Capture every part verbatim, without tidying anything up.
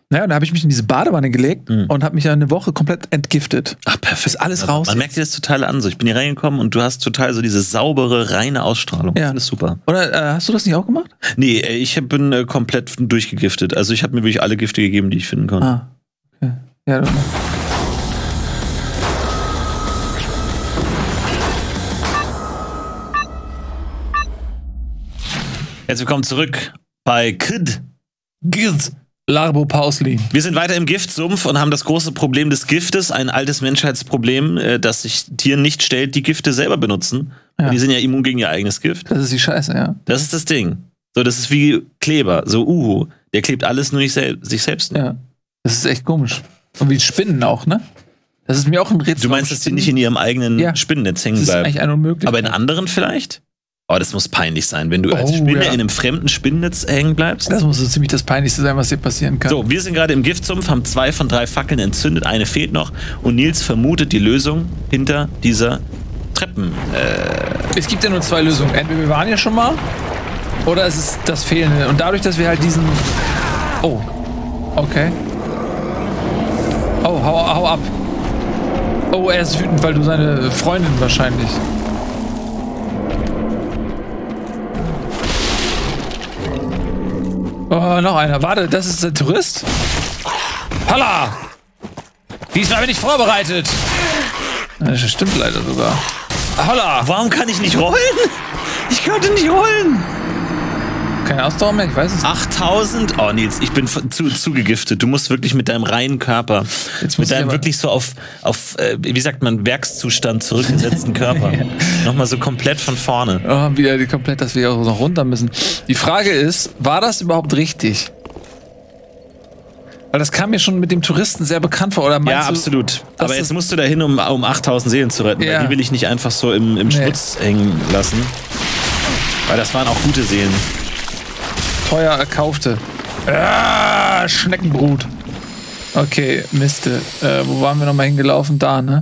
Naja, und da habe ich mich in diese Badewanne gelegt mhm. und habe mich ja eine Woche komplett entgiftet. Ach, perfekt. Ist alles raus. Man merkt dir das total an. So, ich bin hier reingekommen und du hast total so diese saubere, reine Ausstrahlung. Ja. Das ist super. Oder äh, hast du das nicht auch gemacht? Nee, ich bin äh, komplett durchgegiftet. Also ich habe mir wirklich alle Gifte gegeben, die ich finden konnte. Ah, okay. Ja, das Herzlich willkommen zurück bei Kid. Giz. Larbo Pausli. Wir sind weiter im Giftsumpf und haben das große Problem des Giftes, ein altes Menschheitsproblem, äh, das sich Tieren nicht stellt, die Gifte selber benutzen. Ja. Die sind ja immun gegen ihr eigenes Gift. Das ist die Scheiße, ja. Das ist das Ding. So, das ist wie Kleber, so Uhu. Der klebt alles nur nicht sel sich selbst. Nicht. Ja. Das ist echt komisch. Und wie Spinnen auch, ne? Das ist mir auch ein Rätsel. Du meinst, dass die nicht in ihrem eigenen ja. Spinnennetz hängen bleiben? Das ist bleiben? eigentlich eine Unmöglichkeit. Aber in anderen vielleicht? Oh, das muss peinlich sein, wenn du oh, als Spinne ja. in einem fremden Spinnennetz hängen bleibst. Das muss so ziemlich das Peinlichste sein, was dir passieren kann. So, wir sind gerade im Giftsumpf, haben zwei von drei Fackeln entzündet, eine fehlt noch. Und Nils vermutet die Lösung hinter dieser Treppen. Äh es gibt ja nur zwei Lösungen. Entweder wir waren ja schon mal, oder es ist das Fehlende. Und dadurch, dass wir halt diesen... Oh, okay. Oh, hau, hau ab. Oh, er ist wütend, weil du seine Freundin wahrscheinlich... Oh, noch einer. Warte, das ist der Tourist? Holla! Diesmal bin ich vorbereitet. Das stimmt leider sogar. Holla! Warum kann ich nicht rollen? Ich konnte nicht rollen. Keine Ausdauer mehr? Ich weiß es nicht. achttausend? Oh, Nils, ich bin zu, zu gegiftet. Du musst wirklich mit deinem reinen Körper, Jetzt mit deinem wirklich so auf, auf äh, wie sagt man, Werkszustand zurückgesetzten Körper, ja. nochmal so komplett von vorne. Oh, wieder die komplett, dass wir auch noch runter müssen. Die Frage ist, war das überhaupt richtig? Weil das kam mir schon mit dem Touristen sehr bekannt vor. Oder meinst ja, du, absolut. Aber jetzt musst du da hin, um, um achttausend Seelen zu retten. Ja. Weil die will ich nicht einfach so im, im nee. Schmutz hängen lassen. Weil das waren auch gute Seelen. Teuer erkaufte. Ah, Schneckenbrut. Okay, Miste. Äh, wo waren wir nochmal hingelaufen? Da, ne?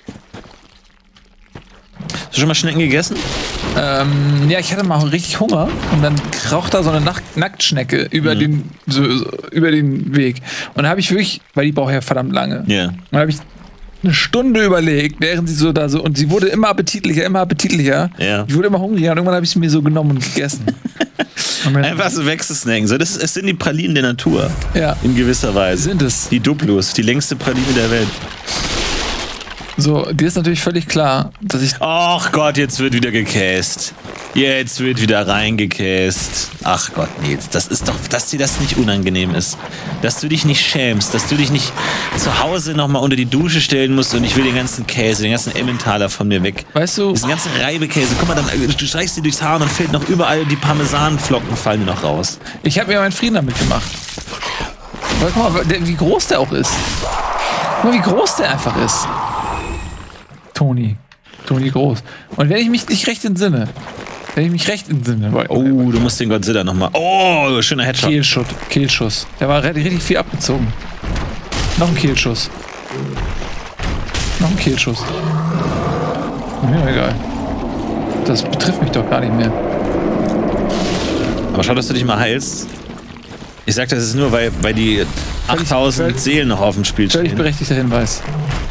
Hast du schon mal Schnecken gegessen? Ähm, ja, ich hatte mal richtig Hunger und dann kraucht da so eine Nack Nacktschnecke über, mhm. den, so, so, über den Weg. Und da habe ich wirklich, weil die braucht ja verdammt lange. Ja. Yeah. Und da habe ich eine Stunde überlegt, während sie so da so, und sie wurde immer appetitlicher, immer appetitlicher. Ja. Ich wurde immer hungriger und irgendwann habe ich sie mir so genommen und gegessen. Einfach so wegsnacken. So, das, es sind die Pralinen der Natur. Ja. In gewisser Weise. Sind es. Die Duplos, die längste Praline der Welt. So, dir ist natürlich völlig klar, dass ich... Ach Gott, jetzt wird wieder gekäst. Jetzt wird wieder reingekäst. Ach Gott, Nils, das ist doch, dass dir das nicht unangenehm ist. Dass du dich nicht schämst, dass du dich nicht zu Hause nochmal unter die Dusche stellen musst und ich will den ganzen Käse, den ganzen Emmentaler von mir weg. Weißt du... Diesen ganzen Reibekäse, guck mal, dann, du streichst dir durchs Haar und dann fehlt noch überall, die Parmesanflocken fallen dir noch raus. Ich habe mir meinen Frieden damit gemacht. Aber guck mal, wie groß der auch ist. Guck mal, wie groß der einfach ist. Toni. Toni groß. Und wenn ich mich nicht recht entsinne, wenn ich mich recht entsinne... Oh, du musst den Godzilla nochmal... Oh, schöner Headshot. Kehlschuss. Kehlschuss. Der war richtig viel abgezogen. Noch ein Kehlschuss. Noch ein Kehlschuss. Mir egal. Das betrifft mich doch gar nicht mehr. Aber schau, dass du dich mal heilst. Ich sag das ist nur, weil, weil die achttausend völlig, Seelen noch auf dem Spiel stehen. Völlig berechtigter Hinweis.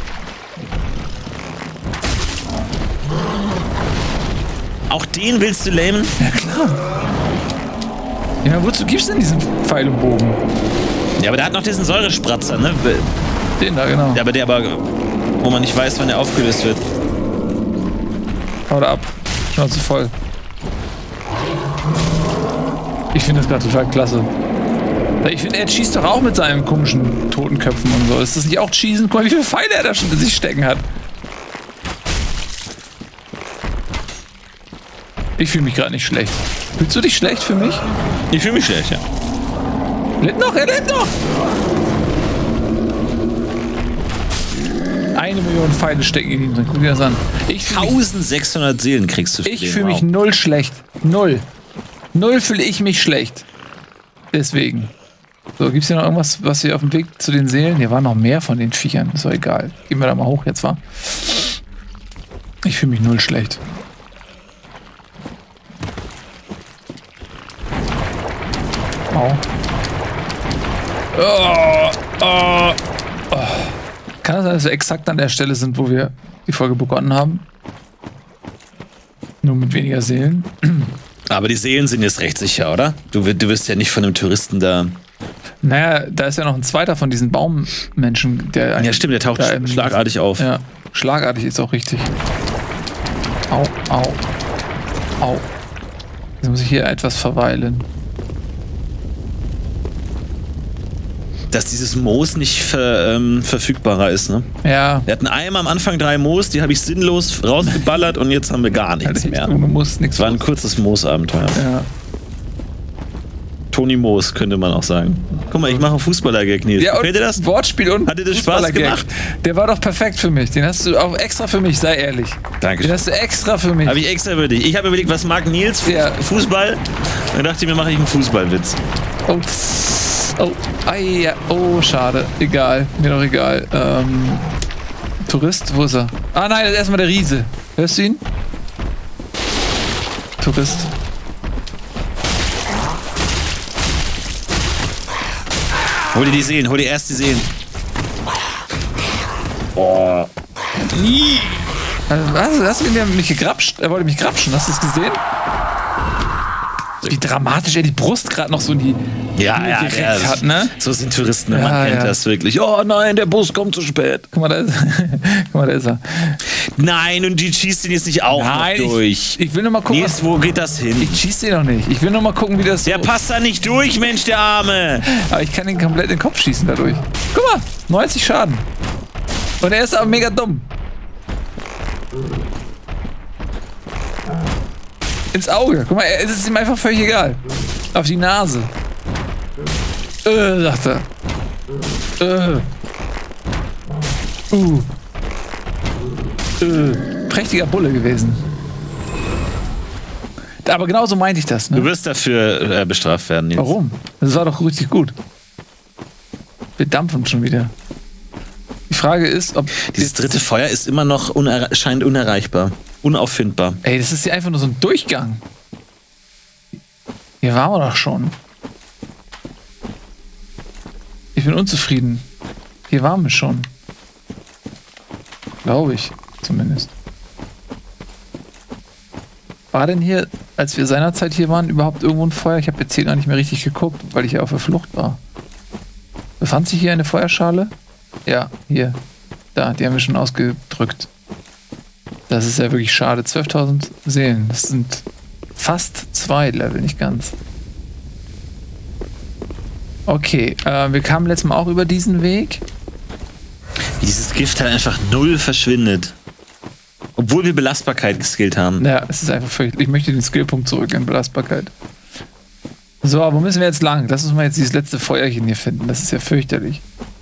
Auch den willst du lähmen? Ja, klar. Ja, wozu gibst du denn diesen Pfeil und Bogen? Ja, aber der hat noch diesen Säurespratzer, ne? Den da, genau. Ja, aber der aber, wo man nicht weiß, wann der aufgelöst wird. Haut ab. Schnauze voll. Ich finde das gerade total klasse. Ich finde, er schießt doch auch mit seinen komischen Totenköpfen und so. Ist das nicht auch Cheesen? Guck mal, wie viele Pfeile er da schon in sich stecken hat. Ich fühle mich gerade nicht schlecht. Fühlst du dich schlecht für mich? Ich fühle mich schlecht, ja. Lebt noch, er lebt noch! Eine Million Pfeile stecken in ihm drin. Guck dir das an. eintausendsechshundert Seelen kriegst du. Für ich fühle mich null schlecht. Null. Null fühle ich mich schlecht. Deswegen. So, gibt's hier noch irgendwas, was hier auf dem Weg zu den Seelen? Hier waren noch mehr von den Viechern. Ist doch egal. Gehen wir da mal hoch jetzt, wa? Ich fühle mich null schlecht. Oh. Oh, oh, oh. Kann das sein, dass wir exakt an der Stelle sind, wo wir die Folge begonnen haben? Nur mit weniger Seelen. Aber die Seelen sind jetzt recht sicher, oder? Du, du wirst ja nicht von einem Touristen da... Naja, da ist ja noch ein zweiter von diesen Baummenschen, der... Ja, stimmt, der taucht sch schlagartig auf. Ja, schlagartig ist auch richtig. Au, au, au. Jetzt muss ich hier etwas verweilen. Dass dieses Moos nicht ver, ähm, verfügbarer ist, ne? Ja. Wir hatten einmal am Anfang drei Moos, die habe ich sinnlos rausgeballert und jetzt haben wir gar nichts Also mehr. Du musst nichts. Es war ein kurzes Moosabenteuer. Ja. Toni Moos, könnte man auch sagen. Guck mal, ich mache einen Fußballer-Gag, Nils. Ja, Gefällt dir das? Wortspiel und Hat dir das Spaß gemacht? Der war doch perfekt für mich. Den hast du auch extra für mich, sei ehrlich. Danke. Den hast du extra für mich. Habe ich extra für dich. Ich habe überlegt, was mag Nils? Ja. Fußball. Dann dachte ich mir, mache ich einen Fußballwitz. Oh, oh, ai, ja. Oh, schade. Egal, mir doch egal. Ähm, Tourist, wo ist er? Ah nein, das ist erstmal der Riese. Hörst du ihn? Tourist. Hol dir die Seelen, hol dir erst die Seelen. Oh. Also, was? Hast du ihn, der hat mich gegrapscht? Er wollte mich grapschen, hast du es gesehen? Wie dramatisch er die Brust gerade noch so in die Ja, ja, direkt ja. hat, ne? So sind Touristen, Ja, man kennt ja. das wirklich. Oh nein, der Bus kommt zu spät. Guck mal, da ist, guck mal, da ist er. Nein, und die schießt ihn jetzt nicht auch Nein, noch durch. Ich, ich will nur mal gucken. Nils, wo geht das hin? Ich schieße den noch nicht. Ich will nur mal gucken, wie das Der so... passt da nicht durch, Mensch, der Arme. Aber ich kann den komplett in den Kopf schießen dadurch. Guck mal, neunzig Schaden. Und er ist aber mega dumm. Ins Auge. Guck mal, es ist ihm einfach völlig egal. Auf die Nase. Äh, sagt er. Äh. Uh. Äh. Prächtiger Bulle gewesen. Aber genauso meinte ich das, Du ne? wirst dafür äh, bestraft werden, Nils. Warum? Das war doch richtig gut. Wir dampfen schon wieder. Die Frage ist, ob... Dieses dritte Feuer ist immer noch uner scheint unerreichbar. Unauffindbar. Ey, das ist hier einfach nur so ein Durchgang. Hier waren wir doch schon. Ich bin unzufrieden. Hier waren wir schon. Glaube ich, zumindest. War denn hier, als wir seinerzeit hier waren, überhaupt irgendwo ein Feuer? Ich habe jetzt hier gar nicht mehr richtig geguckt, weil ich ja auf der Flucht war. Befand sich hier eine Feuerschale? Ja, hier. Da, die haben wir schon ausgedrückt. Das ist ja wirklich schade. zwölftausend Seelen. Das sind fast zwei Level, nicht ganz. Okay, äh, wir kamen letztes Mal auch über diesen Weg. Wie dieses Gift halt einfach null verschwindet. Obwohl wir Belastbarkeit geskillt haben. Ja, es ist einfach fürchterlich. Ich möchte den Skillpunkt zurück in Belastbarkeit. So, wo müssen wir jetzt lang? Lass uns mal jetzt dieses letzte Feuerchen hier finden. Das ist ja fürchterlich.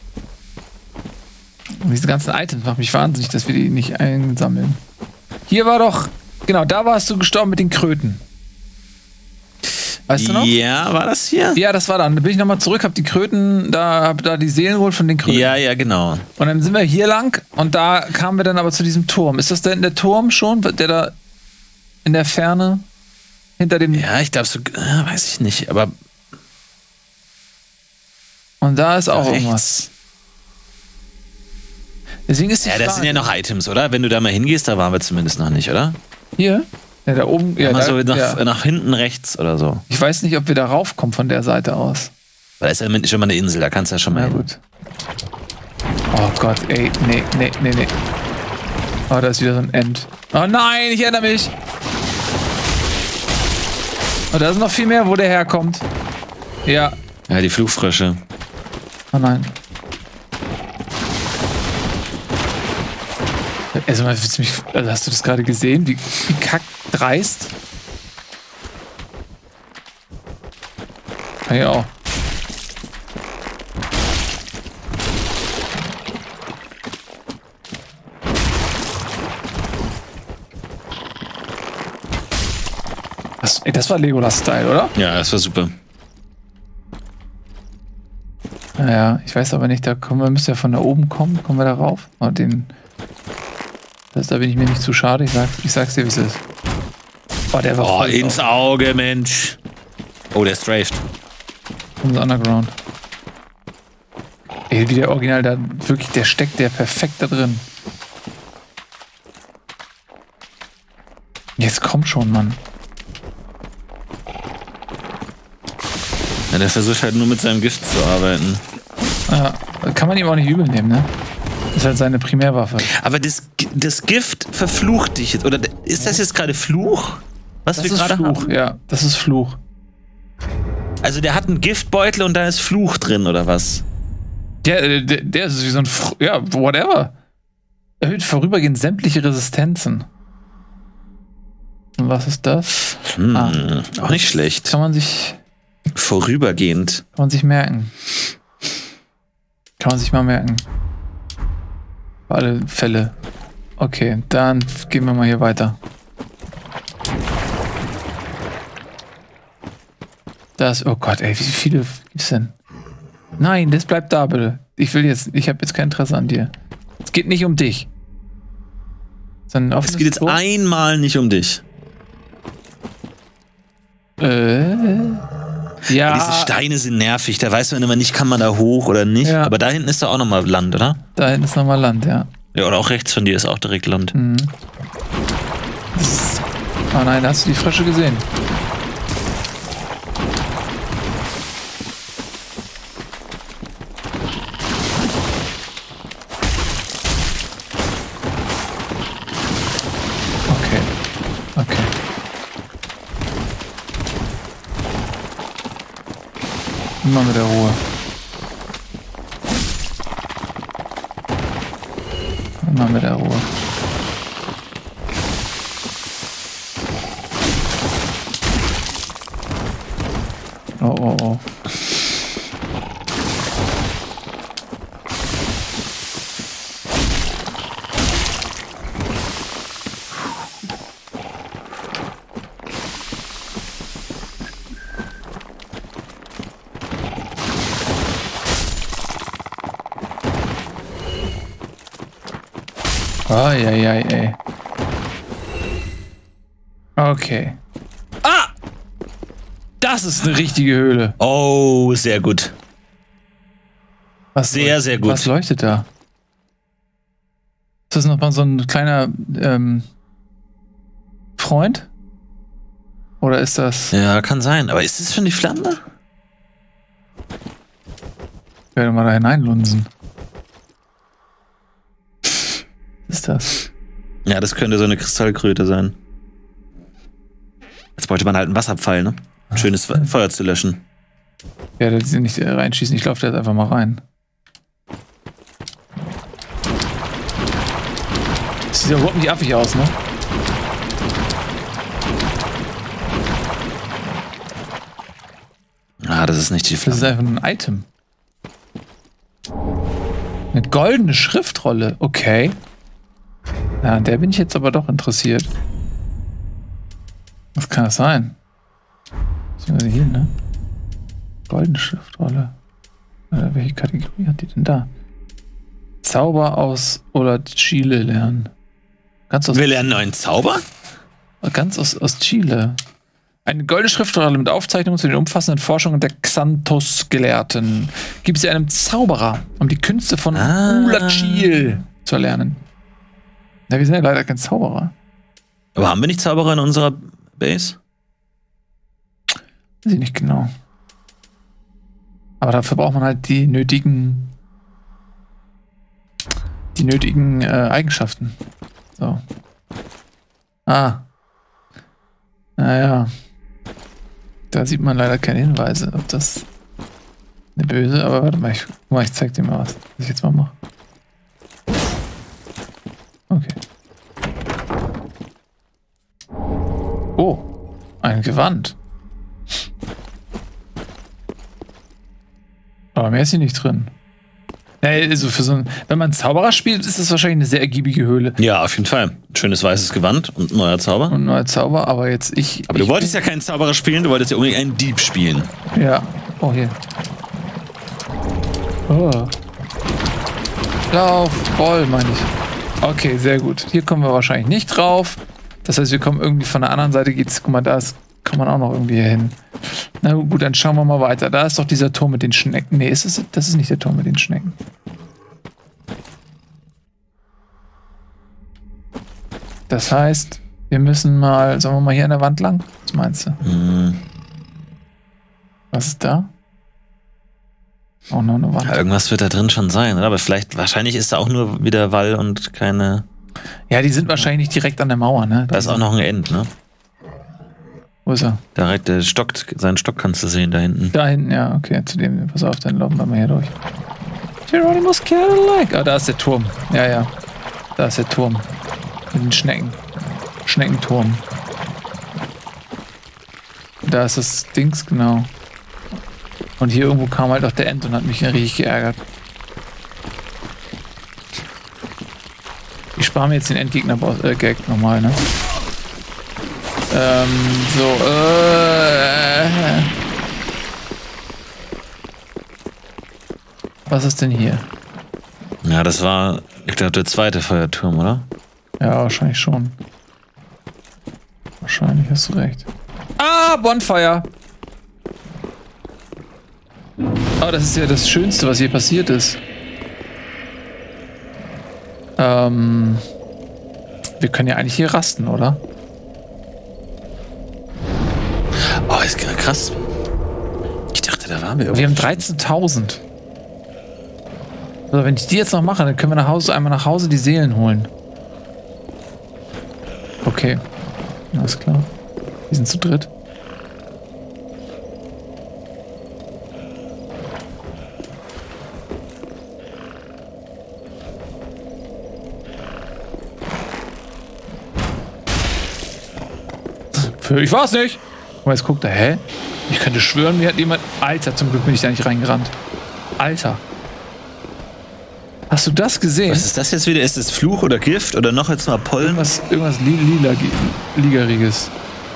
Und diese ganzen Items machen mich wahnsinnig, dass wir die nicht einsammeln. Hier war doch... Genau, da warst du gestorben mit den Kröten. Weißt du noch? Ja, war das hier? Ja, das war dann. Da bin ich nochmal zurück, hab die Kröten, da hab da die Seelen geholt von den Kröten. Ja, ja, genau. Und dann sind wir hier lang und da kamen wir dann aber zu diesem Turm. Ist das denn der Turm schon, der da in der Ferne hinter dem... Ja, ich glaube so, äh, weiß ich nicht, aber... Und da ist auch rechts. irgendwas. Deswegen ist die Ja, Frage... das sind ja noch Items, oder? Wenn du da mal hingehst, da waren wir zumindest noch nicht, oder? Hier? Ja, da oben... Ja, Mal da, so nach, ja. nach hinten rechts oder so. Ich weiß nicht, ob wir da raufkommen von der Seite aus. Weil da ist ja schon mal eine Insel, da kannst du ja schon mal Na hin. gut. Oh Gott, ey. Nee, nee, nee, nee. Oh, da ist wieder so ein End. Oh nein, ich erinnere mich. Oh, da sind noch viel mehr, wo der herkommt. Ja. Ja, die Flugfrösche. Oh nein. Also, mal, willst du mich, also hast du das gerade gesehen? Wie, wie kackdreist? Ja, auch. Das, ey, das war Legolas-Style, oder? Ja, das war super. Naja, ich weiß aber nicht, da kommen wir, müssen ja von da oben kommen. Kommen wir da rauf? Oh, den. Das, da bin ich mir nicht zu schade. Ich, sag, ich sag's dir, wie es ist. Oh, der war Oh, voll ins drauf. Auge, Mensch. Oh, der strafed. Unser Underground. Ey, wie der Original da wirklich, der steckt der perfekt da drin. Jetzt komm schon, Mann. Ja, der versucht halt nur mit seinem Gift zu arbeiten. Ja, kann man ihm auch nicht übel nehmen, ne? Das ist halt seine Primärwaffe. Aber das, das Gift verflucht dich jetzt. Oder ist das jetzt gerade Fluch? Was Das wir ist gerade Fluch, haben? ja. Das ist Fluch. Also der hat einen Giftbeutel und da ist Fluch drin, oder was? Der, der, der ist wie so ein... Fr ja, whatever. Erhöht vorübergehend sämtliche Resistenzen. Und was ist das? Hm, Ah, auch nicht schlecht. Kann man sich... Vorübergehend. Kann man sich merken. Kann man sich mal merken. Für alle Fälle. Okay, dann gehen wir mal hier weiter. Das, oh Gott, ey, wie viele gibt's denn? Nein, das bleibt da, bitte. Ich will jetzt, ich habe jetzt kein Interesse an dir. Es geht nicht um dich. Sondern Es geht jetzt Tor. einmal nicht um dich. Äh, ja. Diese Steine sind nervig, da weiß man immer nicht, kann man da hoch oder nicht. Ja. Aber da hinten ist doch auch nochmal Land, oder? Da hinten ist nochmal Land, ja. Ja, oder auch rechts von dir ist auch direkt Land. Mhm. Oh nein, da hast du die Frösche gesehen. Okay. Okay. Immer mit der Ruhe. Immer mit der Ruhe. Oh, oh, oh. Ai, ai, ai, ey. Okay. Ah! Das ist eine richtige Höhle. Oh, sehr gut. Was Sehr, leuchtet, sehr gut. Was leuchtet da? Ist das nochmal so ein kleiner ähm, Freund? Oder ist das... Ja, kann sein. Aber ist das schon die Flamme? Ich werde mal da hineinlunsen. Was ist das? Ja, das könnte so eine Kristallkröte sein. Jetzt wollte man halt einen Wasserpfeil, ne? Ein schönes Feuer zu löschen. Ja, da sie nicht reinschießen. Ich laufe da jetzt einfach mal rein. Das sieht ja überhaupt nicht affig aus, ne? Ah, das ist nicht die Das ist Flamme. einfach nur ein Item. Eine goldene Schriftrolle. Okay. Ja, an der bin ich jetzt aber doch interessiert. Was kann das sein? Was ist hier, ne? Goldene Schriftrolle. Äh, welche Kategorie hat die denn da? Zauber aus oder Chile lernen. Ganz aus, Wir lernen neuen Zauber? ganz aus, aus Chile. Eine goldene Schriftrolle mit Aufzeichnungen zu den umfassenden Forschungen der Xanthos-Gelehrten gibt sie einem Zauberer, um die Künste von Ah. Ulachil zu erlernen. Ja, wir sind ja leider kein Zauberer. Aber haben wir nicht Zauberer in unserer Base? Weiß ich nicht genau. Aber dafür braucht man halt die nötigen die nötigen äh, Eigenschaften. So. Ah. Naja. Da sieht man leider keine Hinweise, ob das eine böse, aber warte mal, ich, guck mal, ich zeig dir mal was, was ich jetzt mal mache. Okay. Oh, ein Gewand. Aber mehr ist hier nicht drin. Naja, also für so ein, wenn man Zauberer spielt, ist das wahrscheinlich eine sehr ergiebige Höhle. Ja, auf jeden Fall. Schönes weißes Gewand und ein neuer Zauber. Und neuer Zauber, aber jetzt ich. Aber ich, du wolltest ja keinen Zauberer spielen, du wolltest ja unbedingt einen Dieb spielen. Ja. Oh, hier. Oh. Lauf, Roll, meine ich. Okay, sehr gut. Hier kommen wir wahrscheinlich nicht drauf. Das heißt, wir kommen irgendwie von der anderen Seite geht's. Guck mal, da ist, kann man auch noch irgendwie hier hin. Na gut, dann schauen wir mal weiter. Da ist doch dieser Turm mit den Schnecken. Nee, ist es, das ist nicht der Turm mit den Schnecken. Das heißt, wir müssen mal, sollen wir mal hier an der Wand lang? Was meinst du? Mhm. Was ist da? Auch noch eine Wand. Ja, irgendwas wird da drin schon sein, oder? Aber vielleicht, wahrscheinlich ist da auch nur wieder Wall und keine... Ja, die sind wahrscheinlich nicht direkt an der Mauer, ne? Da ist auch noch ein End, ne? Wo ist er? Da, der Stock, seinen Stock kannst du sehen, da hinten. Da hinten, ja, okay. Zu dem, pass auf, dann laufen wir mal hier durch. Geronimus Cadillac. Ah, da ist der Turm. Ja, ja. Da ist der Turm. Mit den Schnecken. Schneckenturm. Da ist das Dings, genau. Und hier irgendwo kam halt auch der End und hat mich richtig geärgert. Ich spare mir jetzt den Endgegner-Gag äh, nochmal, ne? Ähm, so, äh. Was ist denn hier? Ja, das war, ich glaube, der zweite Feuerturm, oder? Ja, wahrscheinlich schon. Wahrscheinlich hast du recht. Ah, Bonfire! Oh, das ist ja das Schönste, was hier passiert ist. Ähm. Wir können ja eigentlich hier rasten, oder? Oh, ist krass. Ich dachte, da waren wir irgendwo. Wir haben dreizehntausend. Also, wenn ich die jetzt noch mache, dann können wir nach Hause, einmal nach Hause die Seelen holen. Okay. Alles klar. Wir sind zu dritt. Ich war's nicht. Und jetzt guckt er, hä? Ich könnte schwören, mir hat jemand... Alter, zum Glück bin ich da nicht reingerannt. Alter. Hast du das gesehen? Was ist das jetzt wieder? Ist es Fluch oder Gift oder noch jetzt mal Pollen? Irgendwas, irgendwas lila, ligeriges.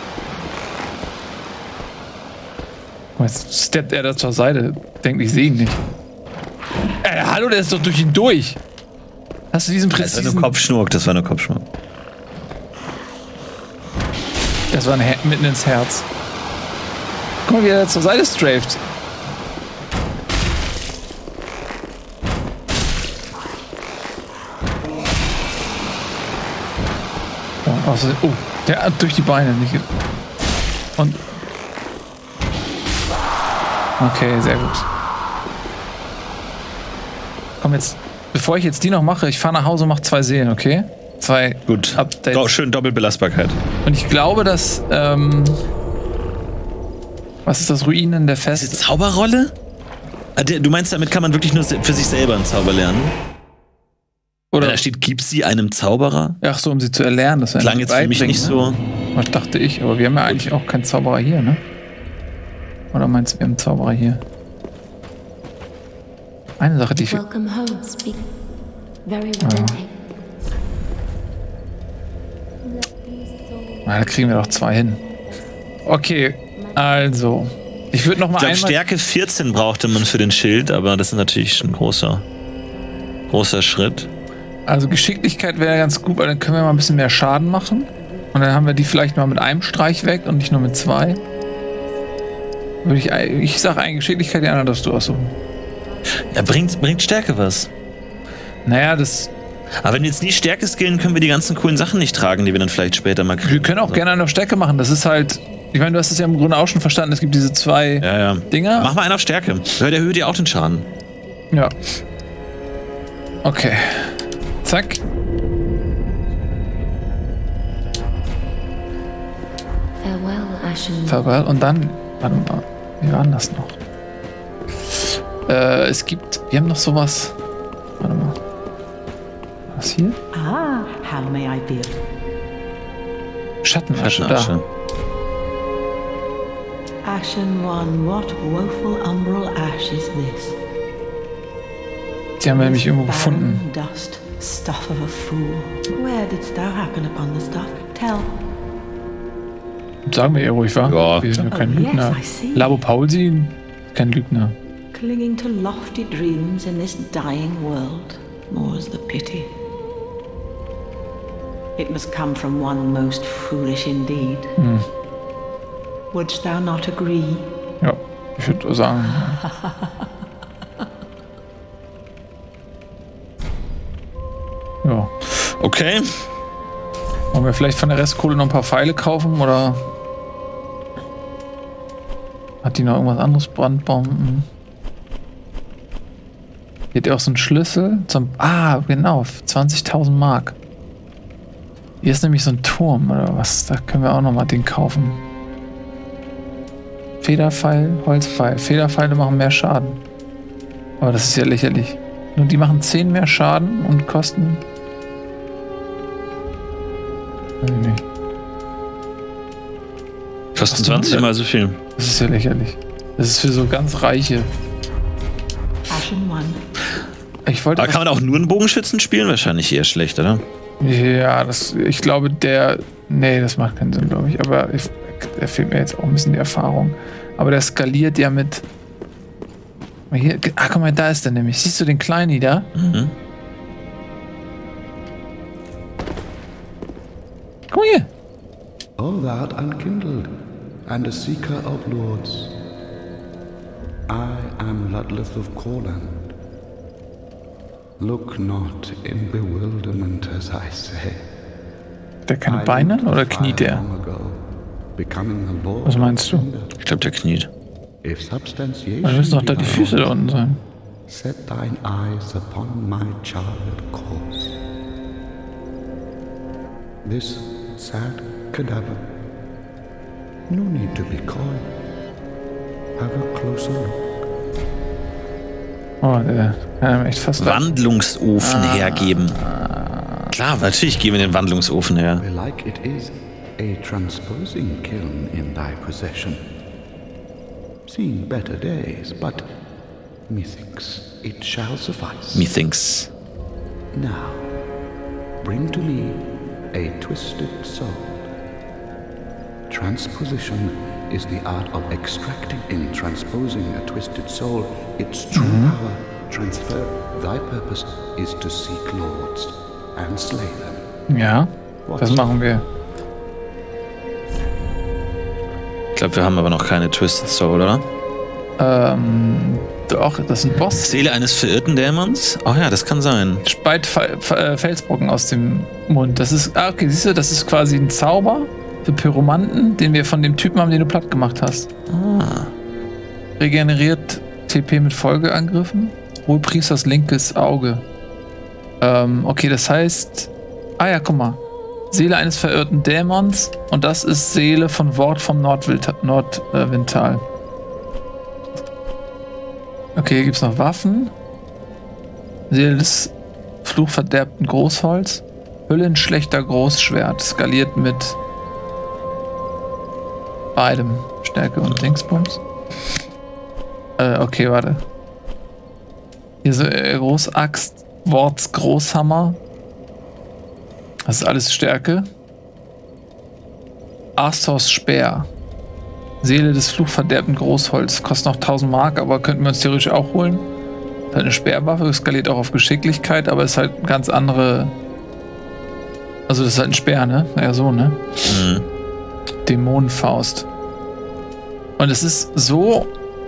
Und jetzt steppt er da zur Seite. Denkt, ich sehe ihn nicht. Äh, hallo, der ist doch durch ihn durch. Hast du diesen präzisen... Das war nur Kopfschnurk, das war nur Kopfschnurk. Das war ein Her mitten ins Herz. Guck mal, wie er zur Seite straft. Oh, außer, oh, der hat durch die Beine nicht. Und. Okay, sehr gut. Komm jetzt, bevor ich jetzt die noch mache, ich fahre nach Hause und mache zwei Seelen, okay? Zwei Gut. Updates. Do schön Doppelbelastbarkeit. Und ich glaube, dass, ähm, was ist das? Ruinen der Feste? Diese Zauberrolle? Du meinst, damit kann man wirklich nur für sich selber einen Zauber lernen? Oder da steht, gib sie einem Zauberer? Ach so, um sie zu erlernen. Das klang jetzt für mich nicht ne? so. Was dachte ich, aber wir haben ja eigentlich auch keinen Zauberer hier, ne? Oder meinst du, wir haben einen Zauberer hier? Eine Sache, die ich... Welcome home, speak. Very Ah. relenting. Na, da kriegen wir doch zwei hin. Okay, also. Ich würde noch mal Ich glaube, einmal... Stärke vierzehn brauchte man für den Schild, aber das ist natürlich ein großer, großer Schritt. Also Geschicklichkeit wäre ganz gut, weil dann können wir mal ein bisschen mehr Schaden machen. Und dann haben wir die vielleicht mal mit einem Streich weg und nicht nur mit zwei. Würde ich, ich sage eigentlich Geschicklichkeit, die anderen darfst du aussuchen. Ja, bringt, bringt Stärke was. Naja, das... Aber wenn wir jetzt nie Stärke skillen, können wir die ganzen coolen Sachen nicht tragen, die wir dann vielleicht später mal kriegen. Wir können auch so. gerne einen auf Stärke machen. Das ist halt... Ich meine, du hast es ja im Grunde auch schon verstanden. Es gibt diese zwei ja, ja. Dinger. Mach mal einen auf Stärke. Der erhöht ja auch den Schaden. Ja. Okay. Zack. Farewell, Ashen. Farewell. Und dann... Warte mal. Wie war denn das noch? Äh, es gibt... Wir haben noch sowas... Warte mal. Was hier? Ah, how may I be? Schattenasche. Schattenasche. Da. Ashen one, what woeful umbral ash is this? Die haben wir nämlich irgendwo Barren gefunden. Dust, stuff of a fool. Where didst thou happen upon the stuff? Tell. Sagen wir ihr ruhig, wa? Ja. Wir sind ja kein Oh, Lügner. yes, I see. Labo Paulsi, kein Lügner. Clinging to lofty dreams in this dying world, more's the pity. It must come from one most foolish indeed. Hm. Wouldst thou not agree? Ja, Ich würde sagen. Ja. Okay. Wollen wir vielleicht von der Restkohle noch ein paar Pfeile kaufen oder hat die noch irgendwas anderes? Brandbomben. Hier hat ja auch so einen Schlüssel zum. Ah, genau, zwanzigtausend Mark. Hier ist nämlich so ein Turm oder was? Da können wir auch nochmal den kaufen. Federpfeil, Holzpfeil. Federpfeile machen mehr Schaden. Aber das ist ja lächerlich. Nur die machen zehn mehr Schaden und kosten. Weiß ich nicht. Kosten zwanzig mal so viel. Das ist ja lächerlich. Das ist für so ganz Reiche. Ashen One. Ich wollte. Aber kann man auch nur einen Bogenschützen spielen? Wahrscheinlich eher schlecht, oder? Ja, das, ich glaube, der. Nee, das macht keinen Sinn, glaube ich. Aber ich, der fehlt mir jetzt auch ein bisschen die Erfahrung. Aber der skaliert ja mit. Hier, ah, guck mal, da ist der nämlich. Siehst du den Kleini da? Mhm. Guck mal hier. O thou art unkindled, and a seeker of lords. I am Ludleth of Corland. Look not in bewilderment as I say. Der keine Beine oder kniet der? Was meinst du? Ich glaube, der kniet. Da müssen doch da die Füße da unten sein. Set thine eyes upon my charred course. This sad cadaver. No need to be coy. Have a closer look. Oh, der kann einem echt fast. Wandlungsofen ah. hergeben. Klar, natürlich geben wir den Wandlungsofen her. Belike it is a transposing kiln in thy possession. Seen better days, but methinks it shall suffice. Methinks. Now, bring to me a twisted soul. Transposition is the art of extracting in transposing a twisted soul its true mhm. power. Transfer. Thy purpose is to seek lords and slay them. Ja, das machen wir. Ich glaube, wir haben aber noch keine Twisted Soul, oder? Ähm, doch, das ist ein Boss. Seele eines verirrten Dämons? Ach ja, das kann sein. Speit Felsbrocken aus dem Mund. Das ist, ah, okay, siehst du, das ist quasi ein Zauber für Pyromanten, den wir von dem Typen haben, den du platt gemacht hast. Ah. Regeneriert T P mit Folgeangriffen. Hohepriesters linkes Auge. Ähm, okay, das heißt. Ah ja, guck mal. Seele eines verirrten Dämons. Und das ist Seele von Wort vom Nordwindtal. Nordwindtal. Okay, hier gibt es noch Waffen. Seele des fluchverderbten Großholz. Hüllenschlechter Großschwert. Skaliert mit beidem. Stärke und Dingsbums. Äh, okay, warte. Hier so äh, Großaxt. Worts Großhammer. Das ist alles Stärke. Astos Speer. Seele des fluchverderbten Großholz. Kostet noch tausend Mark, aber könnten wir uns theoretisch auch holen. Das ist halt eine Speerwaffe, skaliert auch auf Geschicklichkeit, aber ist halt eine ganz andere. Also, das ist halt ein Speer, ne? Naja, so, ne? Mhm. Dämonenfaust. Und es ist so.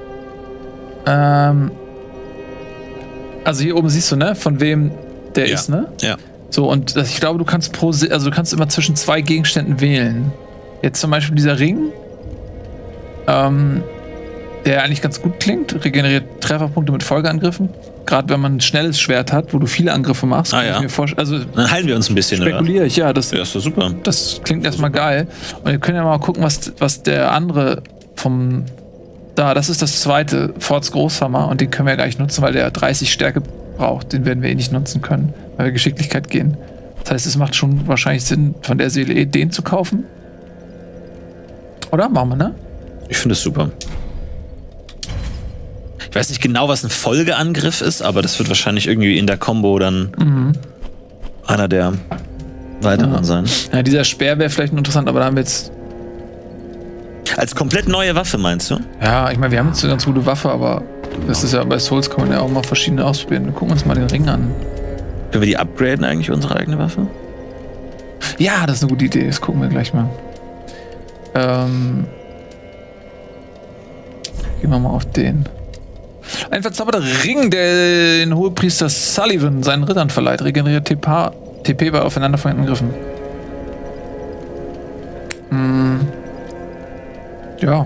Ähm. Also, hier oben siehst du, ne? Von wem der ja. ist, ne? Ja. So, und das, ich glaube, du kannst pro, also du kannst immer zwischen zwei Gegenständen wählen. Jetzt zum Beispiel dieser Ring, ähm, der eigentlich ganz gut klingt, regeneriert Trefferpunkte mit Folgeangriffen. Gerade wenn man ein schnelles Schwert hat, wo du viele Angriffe machst. Ah, ja. Ich mir vorstellen, also dann heilen wir uns ein bisschen, spekuliere ich, ja. Das, ja, ist doch super. Das klingt erstmal geil. Und wir können ja mal gucken, was, was der andere vom... Da, das ist das zweite, Forts Großhammer. Und den können wir ja gleich nutzen, weil der dreißig Stärke braucht. Den werden wir eh nicht nutzen können, weil wir Geschicklichkeit gehen. Das heißt, es macht schon wahrscheinlich Sinn, von der Seele eh den zu kaufen. Oder? Machen wir, ne? Ich finde es super. Ich weiß nicht genau, was ein Folgeangriff ist, aber das wird wahrscheinlich irgendwie in der Combo dann mhm. einer der weiteren ja. sein. Ja, dieser Speer wäre vielleicht interessant, aber da haben wir jetzt... Als komplett neue Waffe, meinst du? Ja, ich meine, wir haben jetzt eine ganz gute Waffe, aber das ist ja bei Souls, kann man ja auch mal verschiedene ausprobieren. Wir gucken uns mal den Ring an. Können wir die upgraden, eigentlich, unsere eigene Waffe? Ja, das ist eine gute Idee. Das gucken wir gleich mal. Ähm... Gehen wir mal auf den. Ein verzauberter Ring, der den Hohepriester Sullivan seinen Rittern verleiht, regeneriert T P bei aufeinanderfolgenden Angriffen. Hm. Ja.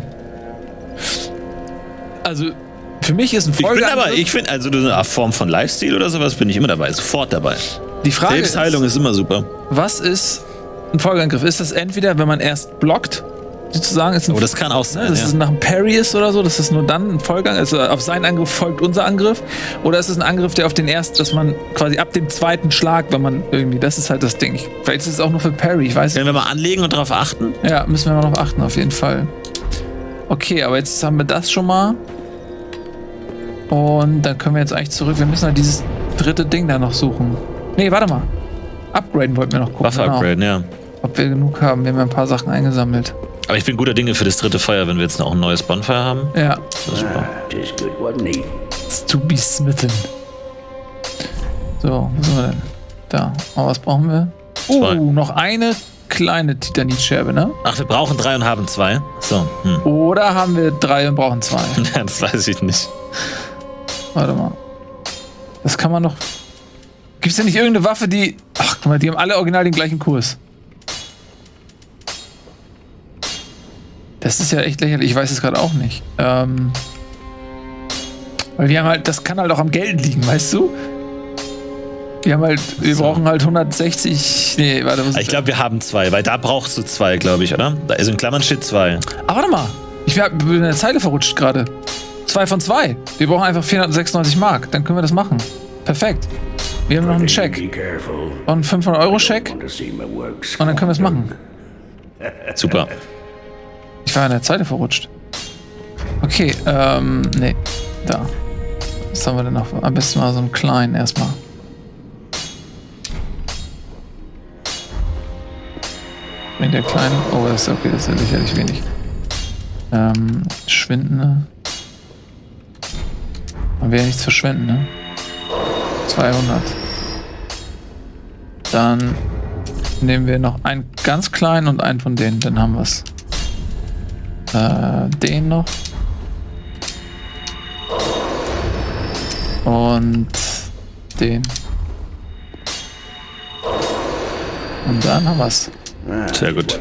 Also, für mich ist ein Folgeangriff... Ich bin aber, ich finde, also eine Form von Lifestyle oder sowas bin ich immer dabei, sofort dabei. Die Frage Selbstheilung ist, ist immer super. Was ist ein Folgeangriff? Ist das entweder, wenn man erst blockt, sozusagen, ist ein, oh, das kann auch sein, ne, dass ja. es nach einem Parry ist oder so, dass es nur dann ein Folgeangriff, also auf seinen Angriff folgt unser Angriff, oder ist es ein Angriff, der auf den ersten, dass man quasi ab dem zweiten Schlag, wenn man irgendwie, das ist halt das Ding. Vielleicht ist es auch nur für Parry, ich weiß nicht. Können wir mal anlegen und darauf achten? Ja, müssen wir mal darauf achten, auf jeden Fall. Okay, aber jetzt haben wir das schon mal. Und dann können wir jetzt eigentlich zurück. Wir müssen halt dieses dritte Ding da noch suchen. Nee, warte mal. Upgraden wollten wir noch gucken. Waffe genau. upgraden, ja. Ob wir genug haben. Wir haben ja ein paar Sachen eingesammelt. Aber ich bin guter Dinge für das dritte Feuer, wenn wir jetzt noch ein neues Bonfire haben. Ja. Das ist super. Tis good, wasn't he? It's to be smitten. So, wo sind wir denn? Da. Oh, was brauchen wir? Zwei. Uh, noch eine kleine Titanitscherbe, ne? Ach, wir brauchen drei und haben zwei. So, hm. Oder haben wir drei und brauchen zwei? Das weiß ich nicht. Warte mal. Das kann man noch... Gibt's denn nicht irgendeine Waffe, die... Ach, guck mal, die haben alle original den gleichen Kurs. Das ist ja echt lächerlich. Ich weiß es gerade auch nicht. Ähm... Weil wir haben halt... Das kann halt auch am Geld liegen, weißt du? Wir haben halt... Wir So. brauchen halt hundertsechzig... Nee, warte, was ist Ich glaube, wir haben zwei, weil da brauchst du zwei, glaube ich, oder? Da ist in Klammern steht zwei. Ah, warte mal. Ich hab- bin in der Zeile verrutscht gerade. Zwei von zwei. Wir brauchen einfach vierhundertsechsundneunzig Mark. Dann können wir das machen. Perfekt. Wir haben noch einen Check. Be careful. Und einen fünfhundert Euro Check. Want to see my work Und dann können wir es machen. Super. Ich war in der Zeile verrutscht. Okay, ähm, nee. Da. Was haben wir denn noch? Am besten mal so einen kleinen erstmal. Mit der kleinen. Oh, das ist okay, das ist ja sicherlich wenig. Ähm, schwindende. Man will ja nichts verschwenden, ne? zweihundert. Dann nehmen wir noch einen ganz kleinen und einen von denen, dann haben wir es. Äh, den noch. Und den. Und dann haben wir es. Sehr gut.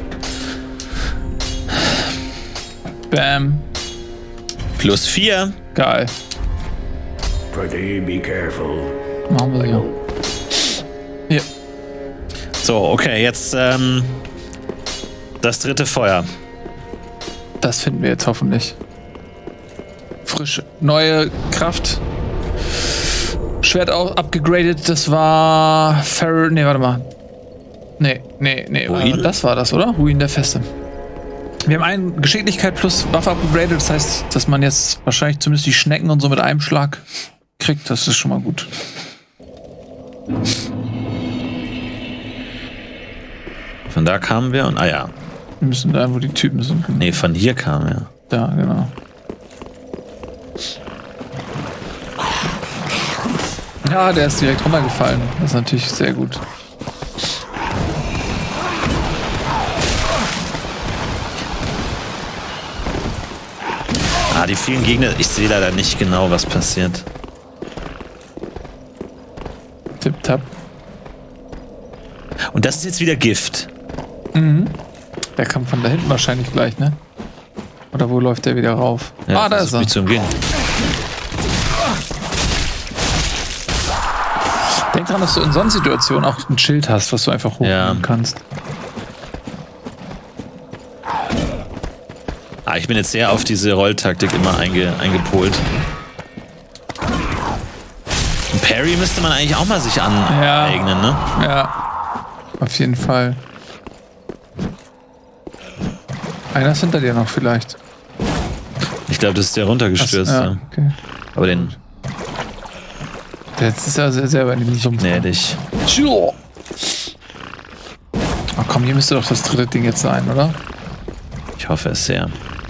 Bam. Plus vier. Geil. Pretty be careful. Machen wir so. Hier. So, okay, jetzt ähm, das dritte Feuer. Das finden wir jetzt hoffentlich. Frische, neue Kraft. Schwert auch abgegradet. Das war Fer... Nee, warte mal. Nee, nee, nee. Ruin? Äh, das war das, oder? Ruin der Feste. Wir haben einen Geschicklichkeit plus Waffe abgegradet. Das heißt, dass man jetzt wahrscheinlich zumindest die Schnecken und so mit einem Schlag kriegt. Das ist schon mal gut. Von da kamen wir und, ah ja. Wir müssen da, wo die Typen sind. Nee, von hier kamen wir. Da, genau. Ja, der ist direkt runtergefallen. Das ist natürlich sehr gut. Ah, die vielen Gegner, ich sehe leider nicht genau, was passiert. Tipptapp. Und das ist jetzt wieder Gift. Der kommt von da hinten wahrscheinlich gleich, ne? Oder wo läuft der wieder rauf? Ja, ah, da ist versuch er. mich zu umgehen. Denk dran, dass du in so einer Situation auch ein Schild hast, was du einfach hochnehmen Ja. kannst. Ah, ich bin jetzt sehr auf diese Rolltaktik immer einge, eingepolt. Ein Parry müsste man eigentlich auch mal sich aneignen, ne? Ja, auf jeden Fall. Einer ist hinter dir noch vielleicht. Ich glaube, das ist der runtergestürzt. ja, Ja. okay. Aber den, Der ist ja sehr- selber in dem Sumpf. nee, dich. Oh, komm, hier müsste doch das dritte Ding jetzt sein, oder? Ich hoffe es sehr.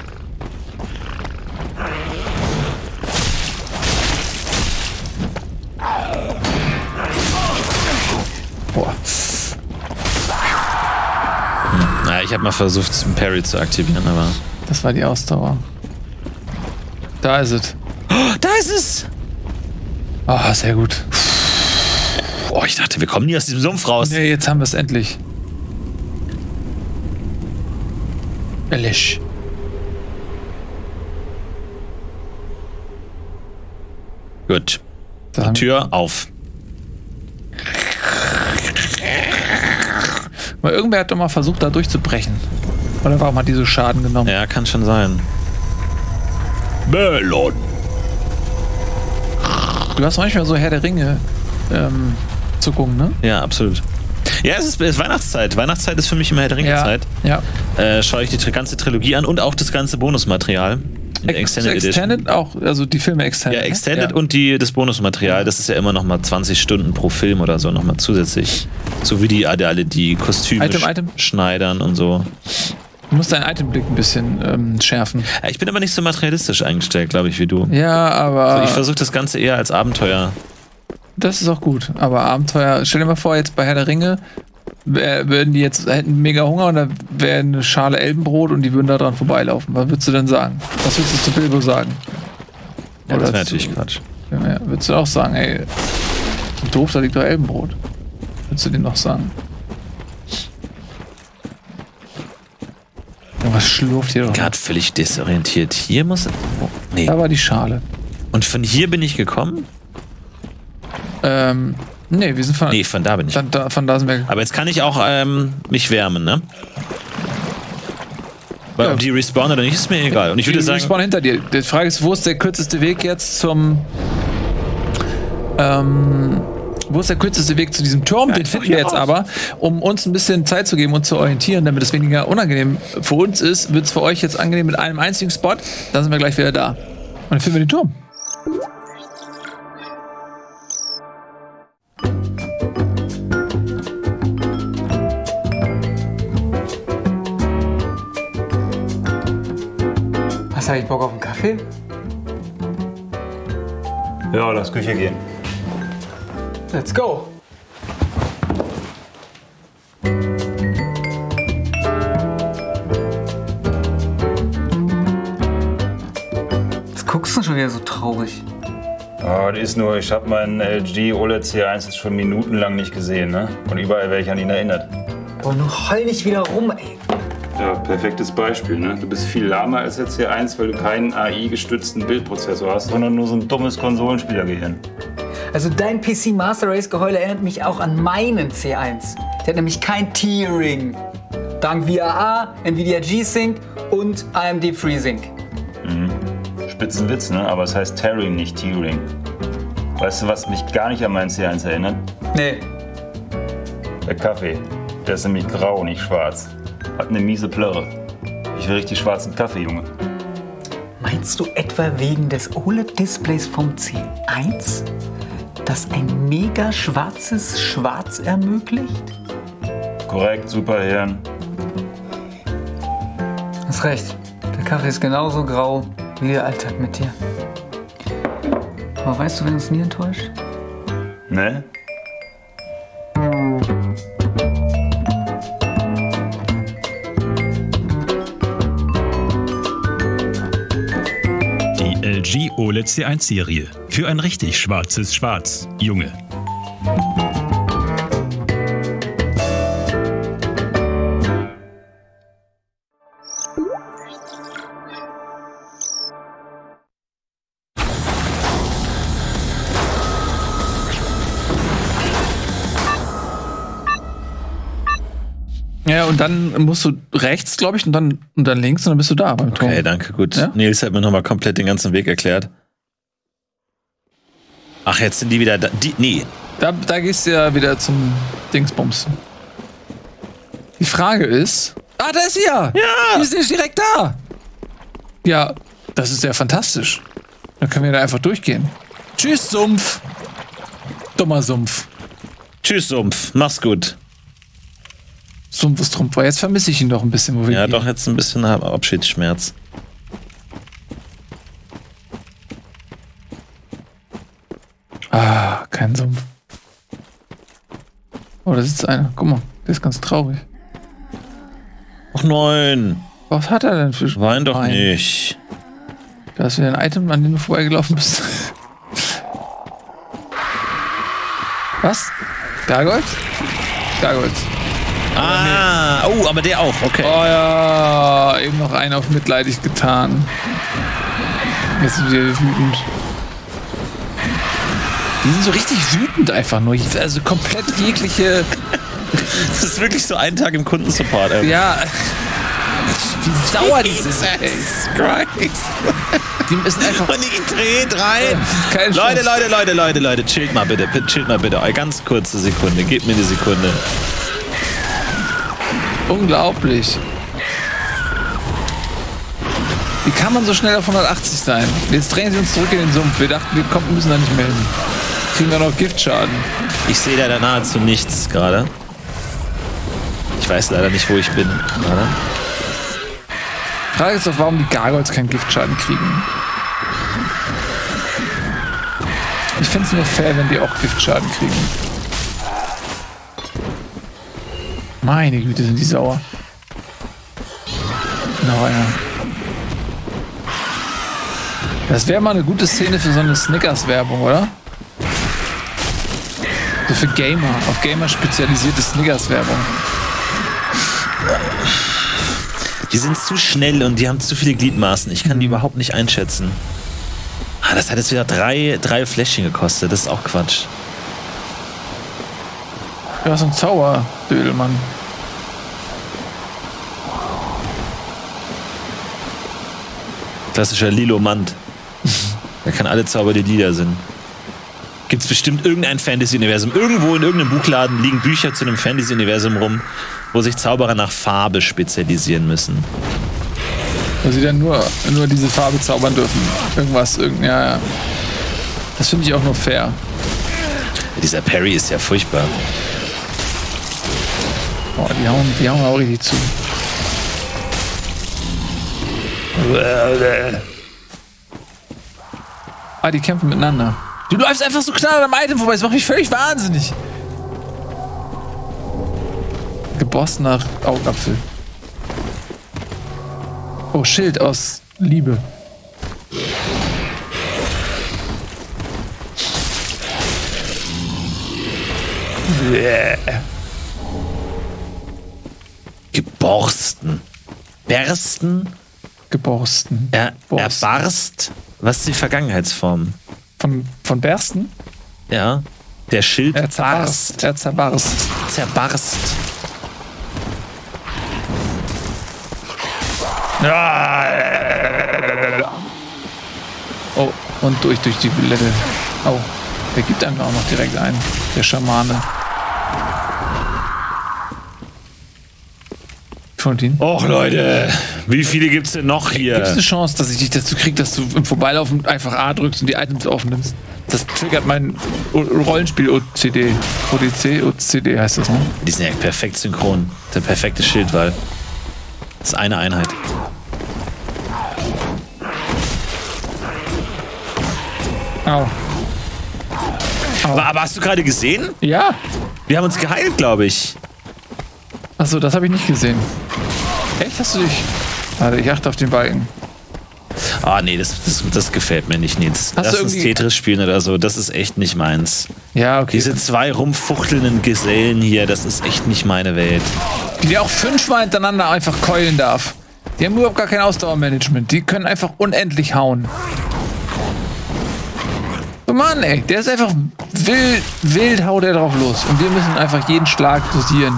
Boah. Na, ich habe mal versucht, einen Parry zu aktivieren, aber Das war die Ausdauer. Da ist es. Oh, da ist es! Ah, sehr gut. Oh, ich dachte, wir kommen nie aus diesem Sumpf raus. Nee, jetzt haben wir es endlich. Elish. Gut. Da haben- Tür auf. Weil irgendwer hat doch mal versucht, da durchzubrechen. Oder warum hat die so Schaden genommen? Ja, kann schon sein. Melon. Du hast manchmal so Herr der Ringe ähm, Zuckungen, ne? Ja, absolut. Ja, es ist, es ist Weihnachtszeit. Weihnachtszeit ist für mich immer Herr der Ringe-Zeit. Ja. Äh, schaue ich die tr- ganze Trilogie an und auch das ganze Bonusmaterial. In der Ex Extended Edition. Extended auch, also die Filme Extended. Ja, ne? Extended Ja. und die, das Bonusmaterial, das ist ja immer noch mal zwanzig Stunden pro Film oder so, nochmal zusätzlich. So wie die alle die Kostüme Item, sch Item. schneidern und so. Du musst deinen Itemblick ein bisschen ähm, schärfen. Ja, ich bin aber nicht so materialistisch eingestellt, glaube ich, wie du. Ja, aber Also ich versuche das Ganze eher als Abenteuer. das ist auch gut. Aber Abenteuer, stell dir mal vor, jetzt bei Herr der Ringe wär, würden die jetzt, hätten mega Hunger und da wäre eine Schale Elbenbrot und die würden da dran vorbeilaufen. Was würdest du denn sagen? Was würdest du zu Bilbo sagen? Ja, das Oder wäre natürlich zu- Quatsch. Ja, ja, würdest du auch sagen, ey, doof, da liegt doch Elbenbrot. Würdest du dem noch sagen? Ja, was schlurft hier doch? Gerade völlig desorientiert. Hier muss. Oh, nee. Da war die Schale. Und von hier bin ich gekommen? Ähm, nee, wir sind von, Nee, von da bin ich. dann, da, von da sind wir. Aber jetzt kann ich auch ähm, mich wärmen, ne? Weil Ja. ob die respawnen oder nicht, ist mir egal. Und ich würde Die sagen, spawnen hinter dir. Die Frage ist, wo ist der kürzeste Weg jetzt zum. Ähm, wo ist der kürzeste Weg zu diesem Turm? Den einfach finden hier wir jetzt raus. aber, um uns ein bisschen Zeit zu geben und zu orientieren, damit es weniger unangenehm für uns ist, wird es für euch jetzt angenehm mit einem einzigen Spot. Dann sind wir gleich wieder da. Und dann finden wir den Turm. Hast du eigentlich Bock auf einen Kaffee? Ja, lass Küche gehen. Let's go! Was guckst du schon wieder so traurig? Ah, das ist nur, ich habe meinen L G O L E D C eins jetzt schon minutenlang nicht gesehen, ne? Und überall werde ich an ihn erinnert. Boah, nur heul nicht wieder rum, ey. Ja, perfektes Beispiel, ne? Du bist viel lahmer als jetzt C eins, weil du keinen A I-gestützten Bildprozessor hast, sondern nur so ein dummes Konsolenspielergehirn. Also dein P C Master Race Geheul erinnert mich auch an meinen C eins. Der hat nämlich kein Tearing. Dank V R A, Nvidia G-Sync und A M D FreeSync. Spitzenwitz, ne? Aber es heißt Tearing, nicht Tearing. Weißt du, was mich gar nicht an meinen C eins erinnert? Nee. Der Kaffee. Der ist nämlich grau, nicht schwarz. Hat eine miese Plörre. Ich will richtig schwarzen Kaffee, Junge. Meinst du etwa wegen des O L E D-Displays vom C eins, das ein mega schwarzes Schwarz ermöglicht? Korrekt, super Hirn. Hast recht. Der Kaffee ist genauso grau wie der Alltag mit dir. Aber weißt du, wer uns nie enttäuscht? Ne? Die L G O L E D C eins Serie. Für ein richtig schwarzes Schwarz, Junge. Ja, und dann musst du rechts, glaube ich, und dann, und dann links und dann bist du da beim Turm. okay, danke, gut. Ja? Nils hat mir nochmal komplett den ganzen Weg erklärt. Ach, jetzt sind die wieder da. Die, nee. Da, da gehst du ja wieder zum Dingsbums. Die Frage ist. Ah, da ist sie ja! Ja! Die ist jetzt direkt da! Ja, das ist ja fantastisch. Dann können wir da einfach durchgehen. Tschüss, Sumpf! Dummer Sumpf. Tschüss, Sumpf. Mach's gut. Sumpf ist Trumpf. Jetzt vermisse ich ihn doch ein bisschen, wo wir Ja, gehen. doch, jetzt ein bisschen Abschiedsschmerz. Ah, kein Sumpf. Oh, da sitzt einer. Guck mal, der ist ganz traurig. Ach nein. Was hat er denn für Wein doch Wein? nicht. Da hast du wieder ein Item, an dem du vorbeigelaufen bist. Was? Gargoyles? Gargoyles. Ah, oh, aber der auch, okay. Oh ja, eben noch einen auf mitleidig getan. Jetzt sind wir wütend. Die sind so richtig wütend einfach nur. Also komplett jegliche... Das ist wirklich so ein Tag im Kundensupport. Ey. Ja. Wie sauer die sind. Die müssen einfach... Und die dreht rein. Keine Leute, Chance. Leute, Leute, Leute, Leute, chillt mal bitte, chillt mal bitte. Ganz kurze Sekunde, gebt mir eine Sekunde. Unglaublich. Wie kann man so schnell auf hundertachtzig sein? Jetzt drängen sie uns zurück in den Sumpf. Wir dachten, wir kommen, müssen da nicht mehr hin. Kriegen wir noch Giftschaden. Ich sehe da nahezu nichts gerade. Ich weiß leider nicht, wo ich bin gerade. Frage ist doch, warum die Gargoyles keinen Giftschaden kriegen. Ich finde es nur fair, wenn die auch Giftschaden kriegen. Meine Güte, sind die sauer. Noch einer. Das wäre mal eine gute Szene für so eine Snickers-Werbung, oder? So für Gamer. Auf Gamer spezialisierte Snickers-Werbung. Die sind zu schnell und die haben zu viele Gliedmaßen. Ich kann die überhaupt nicht einschätzen. Ah, das hat jetzt wieder drei, drei Fläschchen gekostet. Das ist auch Quatsch. Ja, so ein Zauberdödelmann. Klassischer Lilomant. Der kann alle Zauber, die Lieder sind. Gibt es bestimmt irgendein Fantasy-Universum. Irgendwo in irgendeinem Buchladen liegen Bücher zu einem Fantasy-Universum rum, wo sich Zauberer nach Farbe spezialisieren müssen. Wo sie dann nur, nur diese Farbe zaubern dürfen. Irgendwas, irgendein, ja, ja. Das finde ich auch nur fair. Dieser Parry ist ja furchtbar. Boah, die hauen, die hauen auch richtig zu. Ah, die kämpfen miteinander. Du läufst einfach so knall am Item vorbei, das macht mich völlig wahnsinnig. Gebossener Augapfel. Oh, Schild aus Liebe. Yeah. Geborsten. Bersten? Geborsten. Er, Borsten. erbarst? Was ist die Vergangenheitsform? Von, von Bersten? Ja. Der Schild Er zerbarst. Er zerbarst. Zerbarst. Oh, und durch, durch die Blätter. Oh, der gibt einem auch noch direkt einen. Der Schamane. Fontin. Och Leute, wie viele gibt's denn noch hier? Gibt es eine Chance, dass ich dich dazu kriege, dass du im Vorbeilaufen einfach A drückst und die Items aufnimmst? Das triggert mein Rollenspiel-O C D. O D C, O C D heißt das, ne? Die sind ja perfekt synchron. Der perfekte Schildwall. Das ist eine Einheit. Au. Aber, aber hast du gerade gesehen? Ja. Wir haben uns geheilt, glaube ich. Achso, das habe ich nicht gesehen. Echt? Hast du dich... Warte, ich achte auf den Balken. Ah, nee, das, das, das gefällt mir nicht. Nee, das, Hast lass du uns irgendwie- Tetris spielen oder so. Das ist echt nicht meins. Ja, okay. Diese zwei rumfuchtelnden Gesellen hier, das ist echt nicht meine Welt. Die dir auch fünfmal hintereinander einfach keulen darf. Die haben überhaupt gar kein Ausdauermanagement. Die können einfach unendlich hauen. So Mann, ey, der ist einfach wild, wild haut er drauf los. Und wir müssen einfach jeden Schlag dosieren.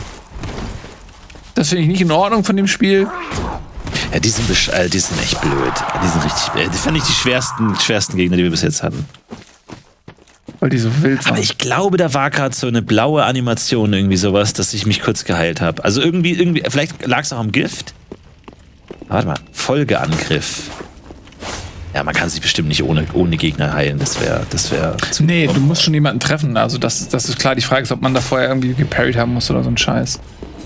Das finde ich nicht in Ordnung von dem Spiel. Ja, die sind, besch- äh, die sind echt blöd. Die sind richtig blöd. Die fand ich die schwersten, schwersten Gegner, die wir bis jetzt hatten. Weil die so wild sind. Aber ich glaube, da war gerade so eine blaue Animation, irgendwie sowas, dass ich mich kurz geheilt habe. Also irgendwie, irgendwie, vielleicht lag es auch am Gift. Warte mal, Folgeangriff. Ja, man kann sich bestimmt nicht ohne, ohne Gegner heilen. Das wäre, das wäre. Nee, du musst schon jemanden treffen. Also das, das ist klar. Die Frage ist, ob man da vorher irgendwie geparried haben muss oder so ein Scheiß.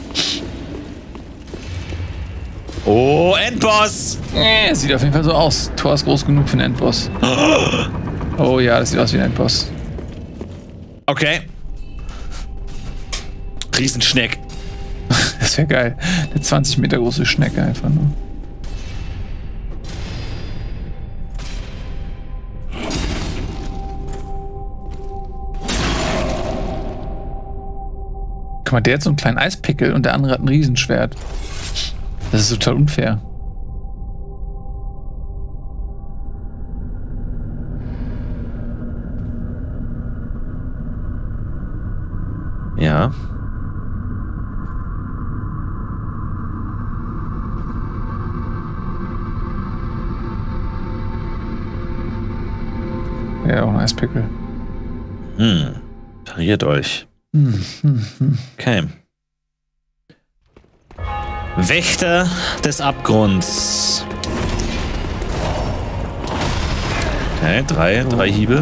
Oh, Endboss! Äh, sieht auf jeden Fall so aus. Tor ist groß genug für einen Endboss. Oh ja, das sieht aus wie ein Endboss. Okay. Riesenschneck. Das wäre geil. Eine zwanzig Meter große Schnecke einfach nur. Guck mal, der hat so einen kleinen Eispickel und der andere hat ein Riesenschwert. Das ist total unfair. Ja. Ja, auch ein Eispickel. Hm. Pariert euch. Hm, hm, hm. Okay. Wächter des Abgrunds. Okay, drei, drei Hiebe.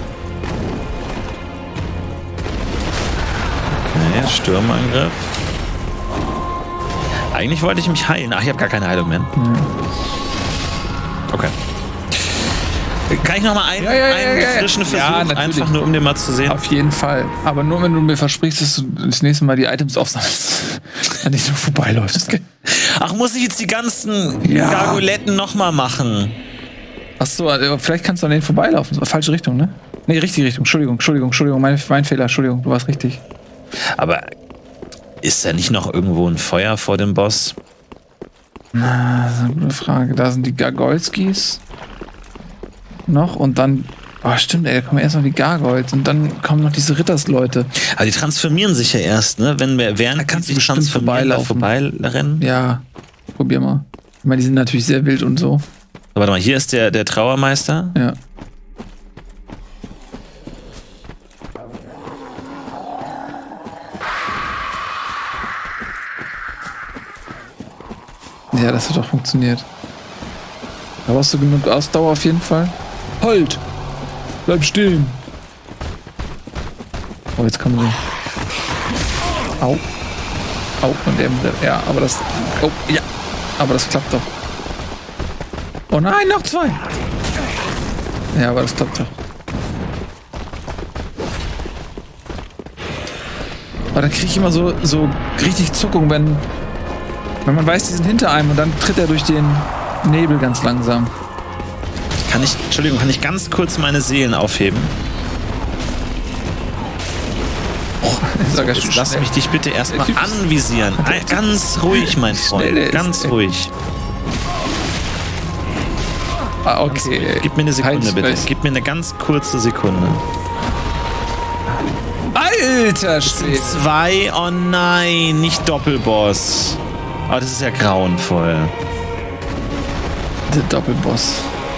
Okay, Sturmangriff. Eigentlich wollte ich mich heilen. Ach, ich habe gar keine Heilung mehr. Hm. Okay. Kann ich noch mal einen, Ja, ja, ja, einen ja, ja. frischen Versuch, Ja, natürlich. einfach nur um den mal zu sehen? Auf jeden Fall. Aber nur wenn du mir versprichst, dass du das nächste Mal die Items aufsammelst, an denen du vorbeiläufst. Ach, muss ich jetzt die ganzen Ja. Gargoletten noch mal machen? Achso, vielleicht kannst du an denen vorbeilaufen. Falsche Richtung, ne? Nee, richtige Richtung. Entschuldigung, Entschuldigung, Entschuldigung. Mein, mein Fehler, Entschuldigung. Du warst richtig. Aber ist da nicht noch irgendwo ein Feuer vor dem Boss? Na, das ist eine gute Frage. Da sind die Gargolskis noch und dann... Oh, stimmt, ey, da kommen erst noch die Gargoyles und dann kommen noch diese Rittersleute. Aber die transformieren sich ja erst, ne? Wenn wir während Da kannst die du sich bestimmt transformieren, da vorbeirennen. Ja, probier mal. Ich meine, die sind natürlich sehr wild und so. So, warte mal, hier ist der, der Trauermeister. Ja. Ja, das hat doch funktioniert. Da brauchst du genug Ausdauer auf jeden Fall. Halt! Bleib stehen! Oh, jetzt kommen sie. Au. Au, und der, ja, aber das... Oh, ja. Aber das klappt doch. Oh nein, noch zwei! Ja, aber das klappt doch. Aber dann kriege ich immer so, so richtig Zuckung, wenn, wenn man weiß, die sind hinter einem und dann tritt er durch den Nebel ganz langsam. Kann ich, Entschuldigung, kann ich ganz kurz meine Seelen aufheben? Das ist ja ganz Jetzt schön lass schnell. mich dich bitte erstmal Der Typ ist- anvisieren. Ein- Ganz ruhig, mein Schnell, der Freund. ist Ganz echt- ruhig. Ah, okay. Gib mir eine Sekunde, Halt bitte. dich. Gib mir eine ganz kurze Sekunde. Alter Schwede. Zwei, oh nein, nicht Doppelboss. Aber das ist ja grauenvoll. Der Doppelboss.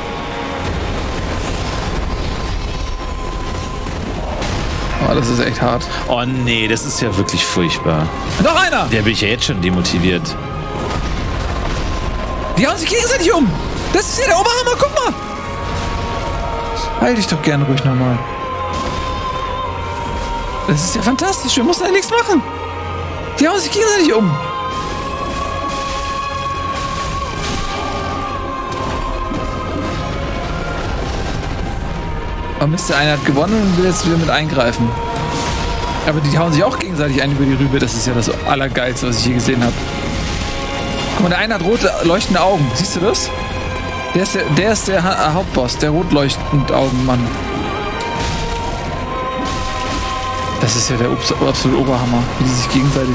Oh, das ist echt hart. Oh nee, das ist ja wirklich furchtbar. Noch einer! Der bin ich ja jetzt schon demotiviert. Die hauen sich gegenseitig um! Das ist ja der Oberhammer, guck mal! Halt dich doch gerne ruhig nochmal. Das ist ja fantastisch, wir mussten ja nichts machen. Die hauen sich gegenseitig um. Oh Mist, der eine hat gewonnen und will jetzt wieder mit eingreifen. Aber die hauen sich auch gegenseitig ein über die Rübe. Das ist ja das Allergeilste, was ich je gesehen habe. Guck mal, der eine hat rote leuchtende Augen. Siehst du das? Der ist der, der, ist der ha Hauptboss, der rot leuchtende Augenmann. Das ist ja der Obs absolute Oberhammer, wie die sich gegenseitig...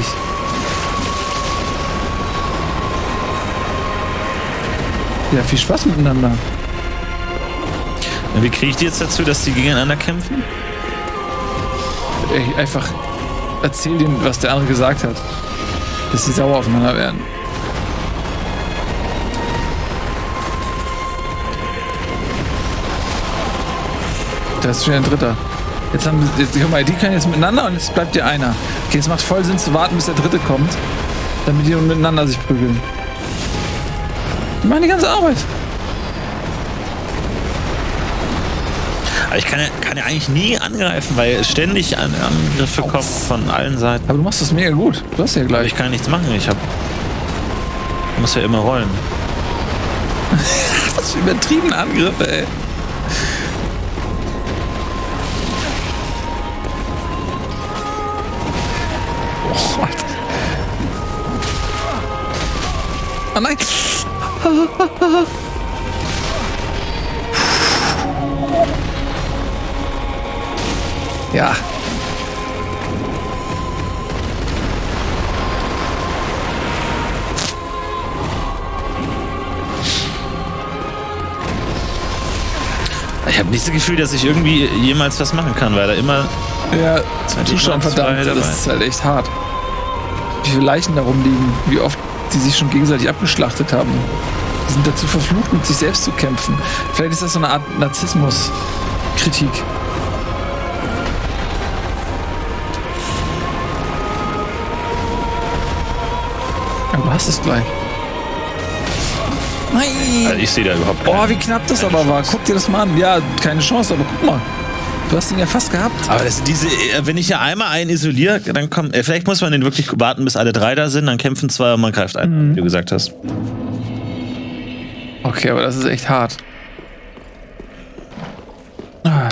Ja, viel Spaß miteinander. Und wie kriege ich die jetzt dazu, dass die gegeneinander kämpfen? Ey, einfach erzähl denen, was der andere gesagt hat. Dass sie sauer aufeinander werden. Da ist schon ein dritter. Jetzt haben wir, jetzt, guck mal, die können jetzt miteinander und jetzt bleibt dir einer. Okay, es macht voll Sinn zu warten, bis der dritte kommt, damit die miteinander sich prügeln. Die machen die ganze Arbeit. Aber ich kann ja, kann ja eigentlich nie angreifen, weil ständig An Angriffe kommen von allen Seiten. Aber du machst das mega gut. Du hast ja Aber gleich. ich kann nichts machen. Ich hab, muss ja immer rollen. Was für übertriebene Angriffe, ey. Oh, Alter. Oh nein. Ja. Ich habe nicht das Gefühl, dass ich irgendwie jemals was machen kann, weil da immer... Ja, zum Zuschauen verdammt, das ist halt echt hart. Wie viele Leichen da rumliegen, wie oft die sich schon gegenseitig abgeschlachtet haben. Die sind dazu verflucht, mit sich selbst zu kämpfen. Vielleicht ist das so eine Art Narzissmus-Kritik. Aber du hast es gleich. Nein! Also ich sehe da überhaupt keine. Oh, wie knapp das aber war. Guck dir das mal an. Ja, keine Chance, aber guck mal. Du hast ihn ja fast gehabt. Aber das, diese, wenn ich ja einmal einen isoliere, dann kommt. Äh, vielleicht muss man den wirklich warten, bis alle drei da sind, dann kämpfen zwei und man greift ein, mhm. wie du gesagt hast. Okay, aber das ist echt hart. Ah.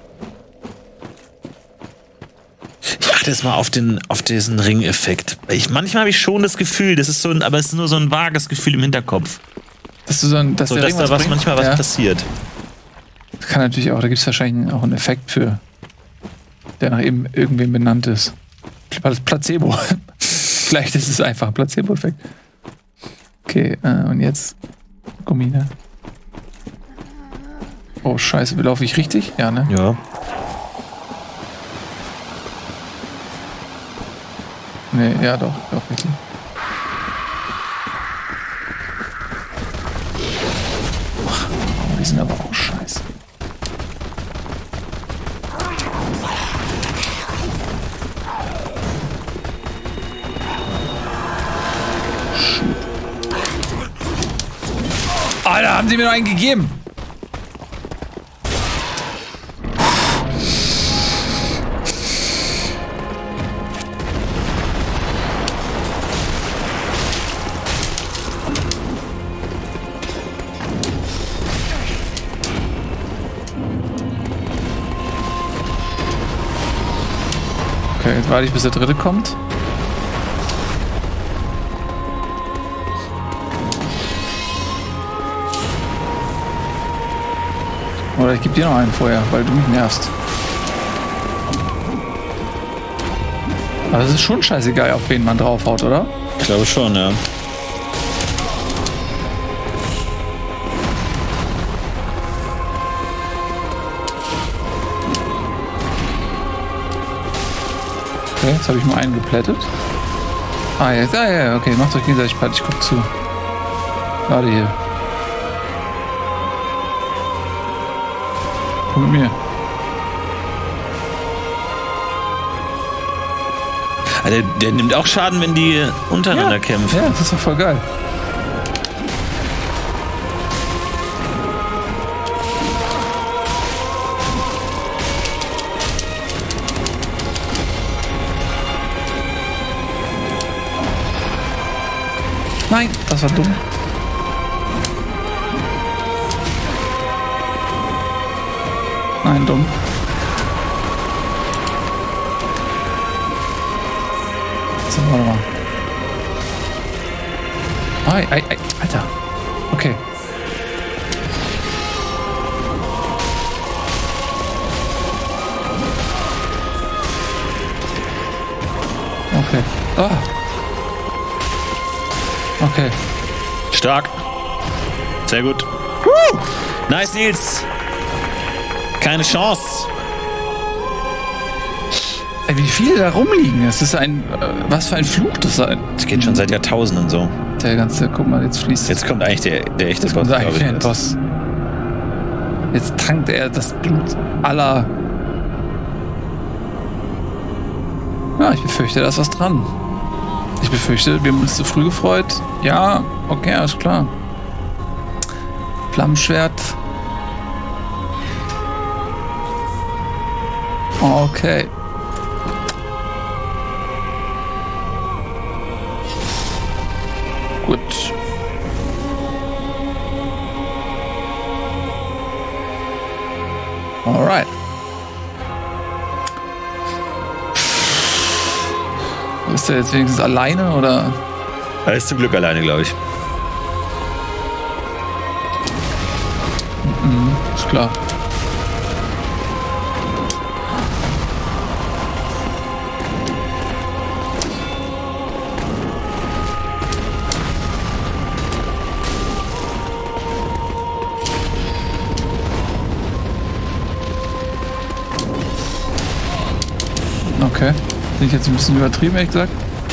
Ich achte jetzt mal auf, den, auf diesen Ring-Effekt. Ich, manchmal habe ich schon das Gefühl, das ist so ein, aber es ist nur so ein vages Gefühl im Hinterkopf. Dass, du so ein, dass, so, der dass Ring da was was bringt? manchmal was Ja. passiert. Das kann natürlich auch, da gibt es wahrscheinlich auch einen Effekt für, der nach eben irgendwem benannt ist. Das Placebo. Vielleicht ist es einfach ein Placebo-Effekt. Okay, äh, und jetzt Gummi, ne? Oh, scheiße, laufe ich richtig? Ja, ne? Ja. Nee, ja doch, doch richtig. Oh, die sind aber auch scheiße. Alter, haben sie mir noch einen gegeben? Okay, jetzt warte ich, bis der dritte kommt. Oder ich gebe dir noch einen vorher, weil du mich nervst. Aber es ist schon scheißegal, auf wen man draufhaut, oder? Ich glaube schon, ja. Okay, jetzt habe ich nur einen geplättet. Ah, jetzt, ah, ja, okay, macht euch gegenseitig platt, ich guck zu. Warte hier. Komm mit mir. Also, der nimmt auch Schaden, wenn die untereinander Ja, kämpfen. ja, das ist doch voll geil. Nein, das war dumm. Nein, dumm. So, warte mal. Ei, ei, ei, Alter. Okay. Okay. Ah. Okay. Stark. Sehr gut. Woo! Nice, Nils. Keine Chance. Ey, wie viele da rumliegen. Das ist ein. Äh, was für ein Fluch das sein. Das geht schon seit Jahrtausenden so. Der ganze. Guck mal, jetzt fließt. Jetzt kommt eigentlich der, der echte Jetzt Boss, kommt glaube eigentlich ich. ein jetzt. Boss. Jetzt tankt er das Blut aller. Ja, ich befürchte, da ist was dran. Ich befürchte, wir haben uns zu früh gefreut. Ja, okay, alles klar. Flammenschwert. Okay. Gut. Alright. Ist der jetzt wenigstens alleine oder? Er ist zum Glück alleine, glaube ich. Mhm, ist klar. Okay. Bin ich jetzt ein bisschen übertrieben, ehrlich gesagt.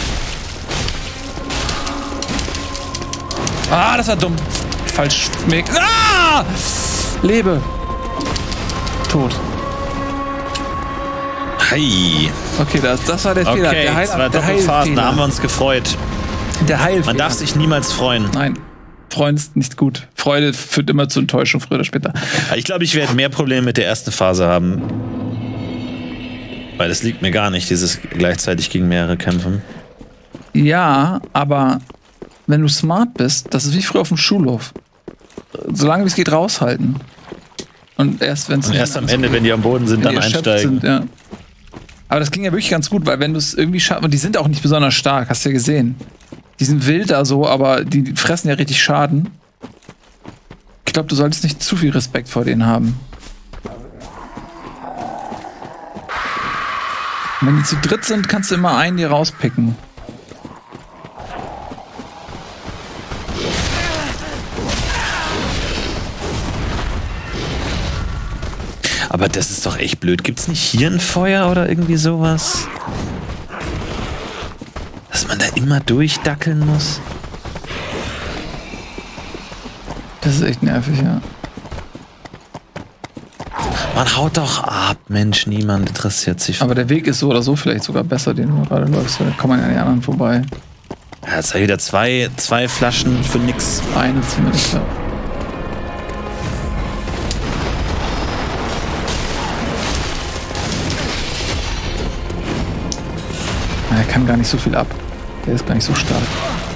Ah, das war dumm. Falsch. Ah! Lebe. Tot. Hi. Okay, das, das war der Fehler. Okay, Der Heil, zwei der Doppelphasen, da Heilfehler. haben wir uns gefreut. Der Heilfehler. Man darf sich niemals freuen. Nein. Freuen ist nicht gut. Freude führt immer zu Enttäuschung, früher oder später. Ich glaube, ich werde mehr Probleme mit der ersten Phase haben. Weil das liegt mir gar nicht, dieses gleichzeitig gegen mehrere kämpfen. Ja, aber wenn du smart bist, das ist wie früher auf dem Schulhof. Solange wie es geht, raushalten. Und erst, wenn's Und erst am Ende, wenn die am Boden sind, dann die erschöpft einsteigen. Sind, ja. Aber das ging ja wirklich ganz gut, weil wenn du es irgendwie schaffst, und die sind auch nicht besonders stark, hast du ja gesehen. Die sind wild da so, aber die fressen ja richtig Schaden. Ich glaube, du solltest nicht zu viel Respekt vor denen haben. Und wenn die zu dritt sind, kannst du immer einen dir rauspicken. Aber das ist doch echt blöd. Gibt's nicht hier ein Feuer oder irgendwie sowas? Dass man da immer durchdackeln muss? Das ist echt nervig, ja. Man haut doch ab, Mensch, niemand interessiert sich. Aber der Weg ist so oder so vielleicht sogar besser, den du gerade läufst. Da kann man ja an den anderen vorbei. Ja, jetzt habe ich wieder zwei, zwei Flaschen für nix. Eine zumindest, ja. Er kann gar nicht so viel ab. Der ist gar nicht so stark.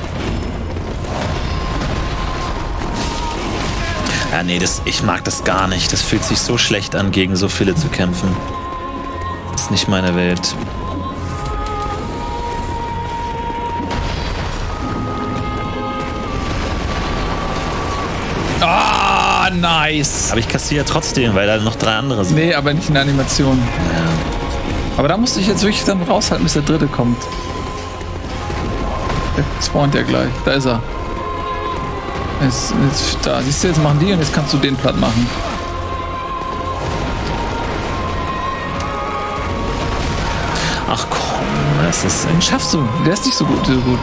Ja, nee, das, ich mag das gar nicht. Das fühlt sich so schlecht an, gegen so viele zu kämpfen. Das ist nicht meine Welt. Ah, nice! Aber ich kassiere trotzdem, weil da noch drei andere sind. Nee, aber nicht in der Animation. Ja. Aber da musste ich jetzt wirklich dann raushalten, bis der dritte kommt. Der spawnt ja gleich. Da ist er. Jetzt, jetzt, da, siehst du, jetzt machen die und jetzt kannst du den platt machen. Ach komm, das ist... Den schaffst du. Der ist nicht so gut. So gut.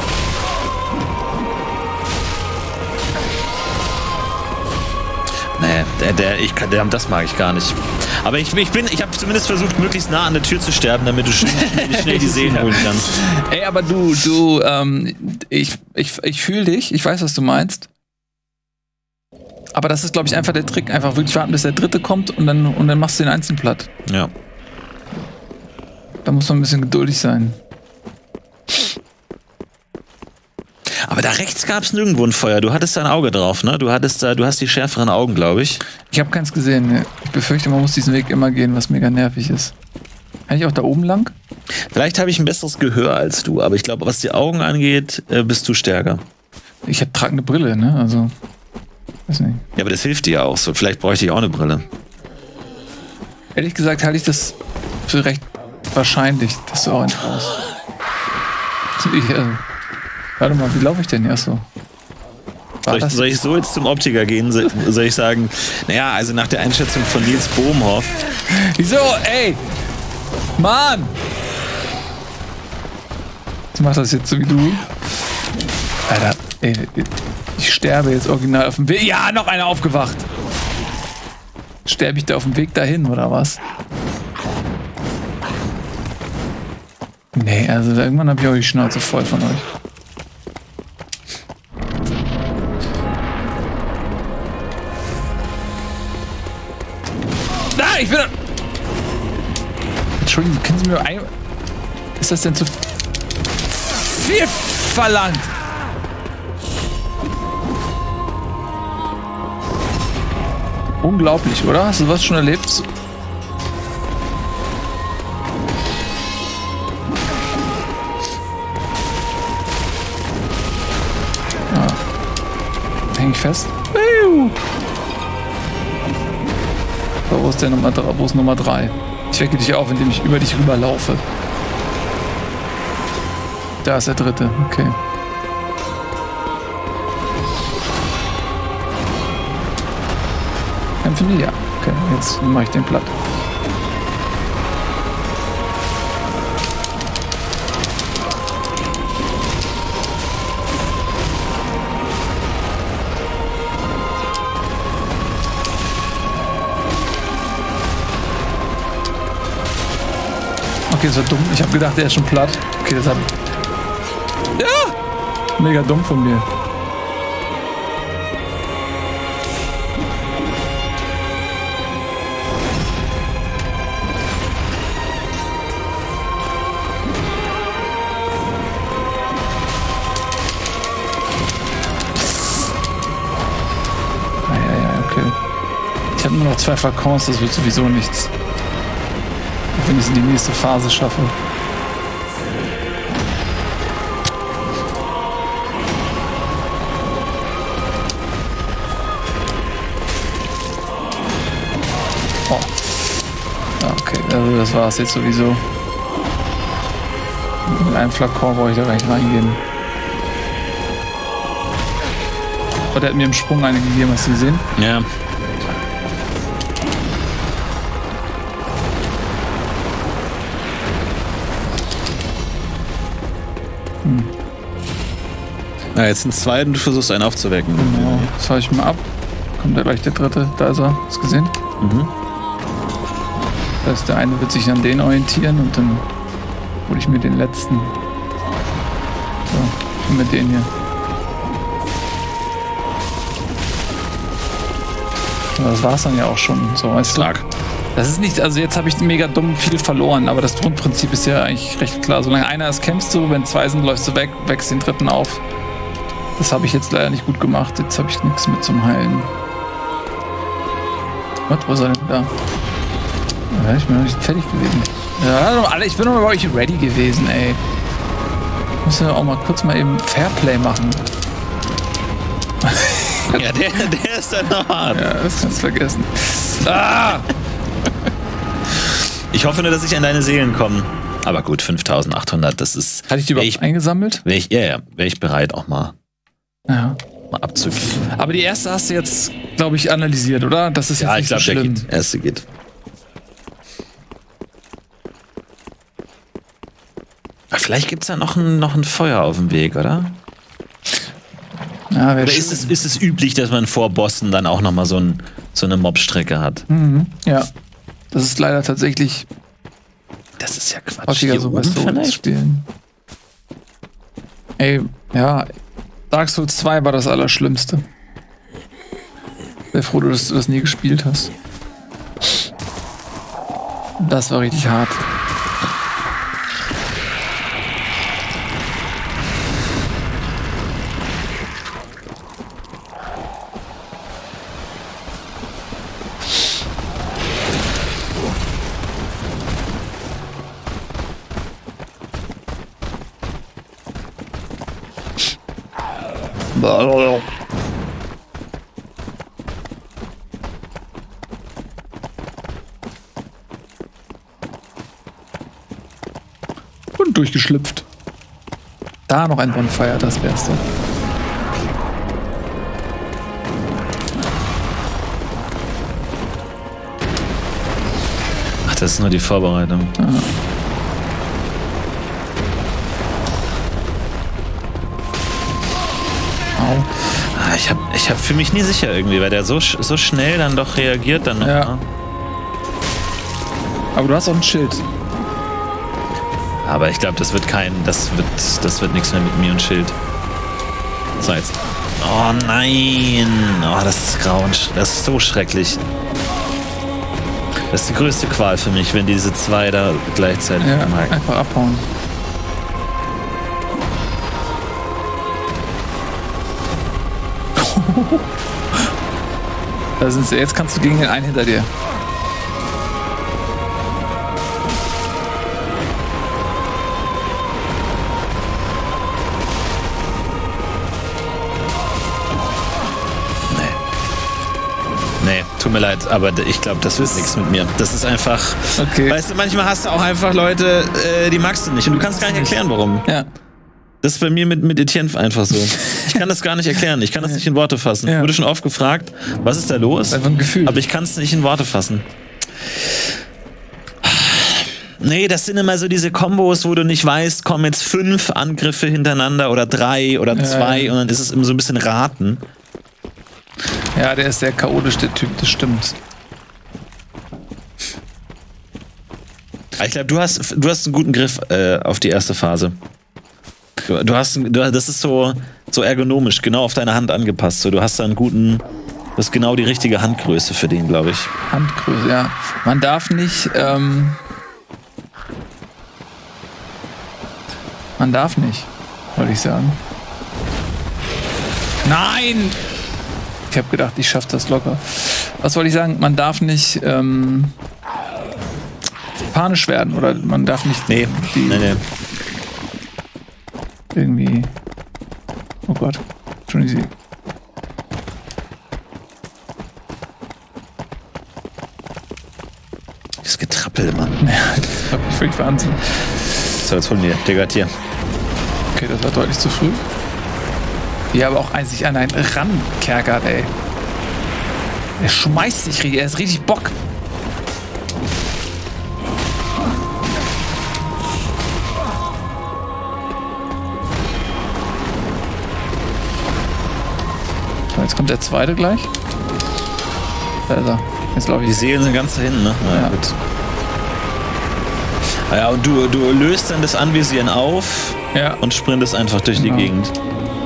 Nee, der, der, ich kann, der, das mag ich gar nicht. Aber ich, ich bin, ich habe zumindest versucht, möglichst nah an der Tür zu sterben, damit du schnell, schnell die Seelen holen kannst. Ey, aber du, du, ähm, ich, ich, ich fühle dich. Ich weiß, was du meinst. Aber das ist, glaube ich, einfach der Trick. Einfach wirklich warten, bis der dritte kommt und dann, und dann machst du den einzeln platt. Ja. Da muss man ein bisschen geduldig sein. Aber da rechts gab es nirgendwo ein Feuer. Du hattest da ein Auge drauf, ne? Du hattest da, du hast die schärferen Augen, glaube ich. Ich habe keins gesehen. Ne. Ich befürchte, man muss diesen Weg immer gehen, was mega nervig ist. Kann ich auch da oben lang? Vielleicht habe ich ein besseres Gehör als du, aber ich glaube, was die Augen angeht, äh, bist du stärker. Ich habe tragende Brille, ne? Also, weiß nicht. Ja, aber das hilft dir ja auch so. Vielleicht bräuchte ich auch eine Brille. Ehrlich gesagt halte ich das für recht wahrscheinlich, dass du auch eins brauchst. Ich, äh, warte mal, wie laufe ich denn hier so? Soll ich, soll ich so jetzt zum Optiker gehen? Soll soll ich sagen, naja, also nach der Einschätzung von Nils Bohmhoff. Wieso? Ey! Mann! Ich mach das jetzt so wie du. Alter, ey, ich sterbe jetzt original auf dem Weg. Ja, noch einer aufgewacht! Sterbe ich da auf dem Weg dahin, oder was? Nee, also irgendwann habe ich auch die Schnauze voll von euch. Ah, ich bin... Entschuldigung, können Sie mir ein... Ist das denn zu viel verlangt? Unglaublich, oder? Hast du was schon erlebt? Häng ich fest. So, wo ist der Nummer drei? Wo ist Nummer drei? Ich wecke dich auf, indem ich über dich rüberlaufe. Da ist der dritte. Okay. Kämpfen die? Ja. Okay, jetzt mache ich den platt. Okay, das war dumm. Ich habe gedacht, der ist schon platt. Okay, das hat... Ja! Mega dumm von mir. Ich habe nur noch zwei Flakons, das wird sowieso nichts. Auch wenn ich es in die nächste Phase schaffe. Oh. Okay, also das war es jetzt sowieso. Mit einem Flakon brauche ich da gleich reingehen. Oh, der hat mir im Sprung eine gegeben, hast du gesehen? Ja. Hm. Na, jetzt sind zwei und du versuchst einen aufzuwecken. Genau, das hau ich mal ab. Kommt da gleich der dritte. Da ist er. Hast du gesehen? Mhm. Das heißt, der eine wird sich an den orientieren und dann hole ich mir den letzten. So, und mit den hier. Aber das war's dann ja auch schon. So, weißt du? Das ist nicht, also jetzt habe ich mega dumm viel verloren, aber das Grundprinzip ist ja eigentlich recht klar. Solange einer ist, kämpfst du, wenn zwei sind, läufst du weg, wächst den dritten auf. Das habe ich jetzt leider nicht gut gemacht. Jetzt habe ich nichts mit zum Heilen. Was, wo ist er denn da? Ja, ich bin noch nicht fertig gewesen. Ja, alle, ich bin noch bei euch ready gewesen, ey. Ich muss ja auch mal kurz mal eben Fairplay machen. Ja, der, der ist dann noch hart. Ja, das kannst du vergessen. Ah! Ich hoffe nur, dass ich an deine Seelen komme. Aber gut, fünftausendachthundert, das ist... Hatte ich die überhaupt ich, eingesammelt? Wäre ich, ja, ja, wäre ich bereit, auch mal, ja. mal abzugeben. Aber die erste hast du jetzt, glaube ich, analysiert, oder? Das ist jetzt Ja, nicht ich glaube, so der schlimm. geht. Der erste geht. Aber vielleicht gibt es ja noch ein, noch ein Feuer auf dem Weg, oder? Ja, oder ist es, ist es üblich, dass man vor Bossen dann auch nochmal so, ein, so eine Mobstrecke hat? Mhm. Ja, das ist leider tatsächlich... Das ist ja Quatsch. Häufiger so bei Souls-Spielen. Ey, ja, Dark Souls zwei war das Allerschlimmste. Sehr froh, dass du das nie gespielt hast. Das war richtig hart. Und durchgeschlüpft. Da noch ein Bonfire, das wär's doch. Ach, das ist nur die Vorbereitung. Ah. Ah, ich hab, ich hab für mich nie sicher irgendwie, weil der so, so schnell dann doch reagiert dann noch. Ja. Ne? Aber du hast auch ein Schild. Aber ich glaube, das wird kein, das wird, das wird nichts mehr mit mir und Schild. So jetzt. Oh nein! Oh, das ist grauen, das ist so schrecklich. Das ist die größte Qual für mich, wenn diese zwei da gleichzeitig Ja, mag. einfach abhauen. Da sind sie. Jetzt kannst du gegen den einen hinter dir. Nee, tut mir leid, aber ich glaube, das wird nichts mit mir. Das ist einfach. Okay. Weißt du, manchmal hast du auch einfach Leute, äh, die magst du nicht und du kannst gar nicht erklären, warum. Ja. Das ist bei mir mit, mit Etienne einfach so. Ich kann das gar nicht erklären. Ich kann das nicht in Worte fassen. Ja. Ich wurde schon oft gefragt, was ist da los? Einfach ein Gefühl. Aber ich kann es nicht in Worte fassen. Nee, das sind immer so diese Kombos, wo du nicht weißt, kommen jetzt fünf Angriffe hintereinander oder drei oder Ja, zwei ja. und dann ist es immer so ein bisschen raten. Ja, der ist sehr chaotisch, der Typ, das stimmt. Ich glaube, du hast, du hast einen guten Griff äh, auf die erste Phase. Du, du hast, du, das ist so, so ergonomisch, genau auf deine Hand angepasst. So, du hast da einen guten, du hast genau die richtige Handgröße für den, glaube ich. Handgröße, ja. Man darf nicht, ähm, man darf nicht, wollte ich sagen. Nein! Ich habe gedacht, ich schaffe das locker. Was wollte ich sagen? Man darf nicht ähm, panisch werden oder man darf nicht Nee, die, nee, nee. irgendwie. Oh Gott, schon easy. Das Getrappel immer. Ja, das hat mich völlig Wahnsinn. So, jetzt holen wir. Der gehört hier. Okay, das war deutlich zu früh. Ja, aber auch einzig an einen rankerkert, ey. Er schmeißt sich richtig, er ist richtig Bock. So, jetzt kommt der zweite gleich. Da ist er. Jetzt glaube ich. Die Seelen sind ganz da hinten, ne? Na, Ja. gut. Ah ja, und du, du löst dann das Anvisieren auf Ja. und sprintest einfach durch Genau. die Gegend.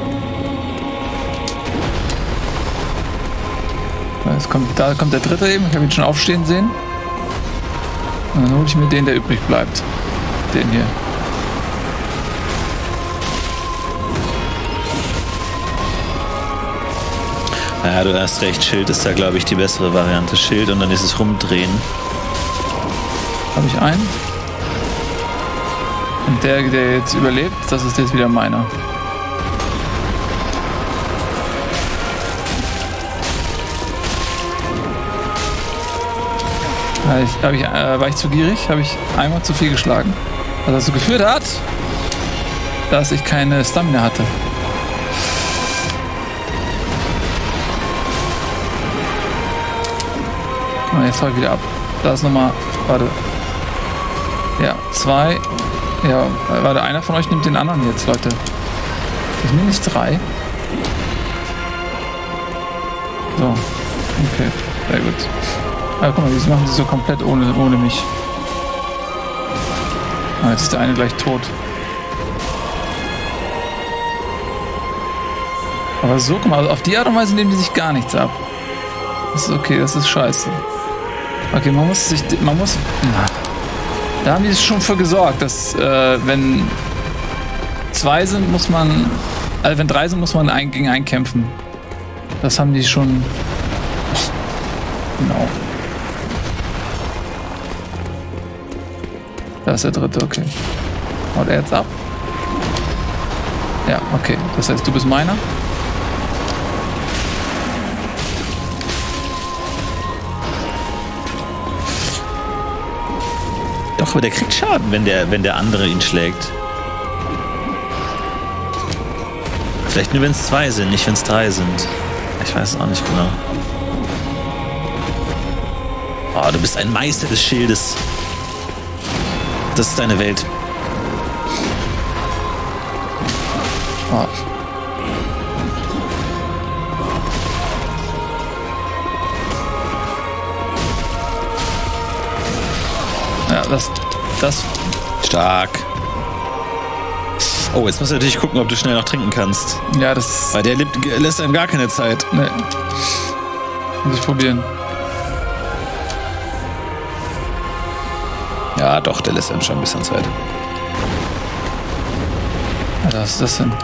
Jetzt kommt, da kommt der dritte eben. Ich habe ihn schon aufstehen sehen. Und dann hole ich mir den, der übrig bleibt. Den hier. Ja, du hast recht. Schild ist da, glaube ich, die bessere Variante. Schild und dann ist es rumdrehen. Habe ich einen. Und der, der jetzt überlebt, das ist jetzt wieder meiner. Habe ich, hab ich, äh, war ich zu gierig? Habe ich einmal zu viel geschlagen? Was dazu geführt hat, dass ich keine Stamina hatte. Und jetzt hau ich wieder ab. Da ist nochmal. Warte. Ja, zwei. Ja, warte, einer von euch nimmt den anderen jetzt, Leute. Ich nehme nicht drei. So. Okay, sehr gut. Ah, guck mal, die machen sie so komplett ohne, ohne mich. Ah, jetzt ist der eine gleich tot. Aber so, guck mal, also auf die Art und Weise nehmen die sich gar nichts ab. Das ist okay, das ist scheiße. Okay, man muss sich, man muss, na, da haben die sich schon für gesorgt, dass, äh, wenn zwei sind, muss man, also wenn drei sind, muss man ein, gegen einen kämpfen. Das haben die schon, genau. Da ist der dritte, okay. Haut er jetzt ab? Ja, okay. Das heißt, du bist meiner? Doch, aber der kriegt Schaden, wenn der, wenn der andere ihn schlägt. Vielleicht nur, wenn es zwei sind, nicht wenn es drei sind. Ich weiß es auch nicht genau. Oh, du bist ein Meister des Schildes. Das ist deine Welt. Oh. Ja, das, das, Stark. Oh, jetzt musst du natürlich gucken, ob du schnell noch trinken kannst. ja, das, Weil der lebt, lässt einem gar keine Zeit. ne. Muss ich probieren. Ja, doch, der lässt einem schon ein bisschen Zeit. Alter, was ist das denn?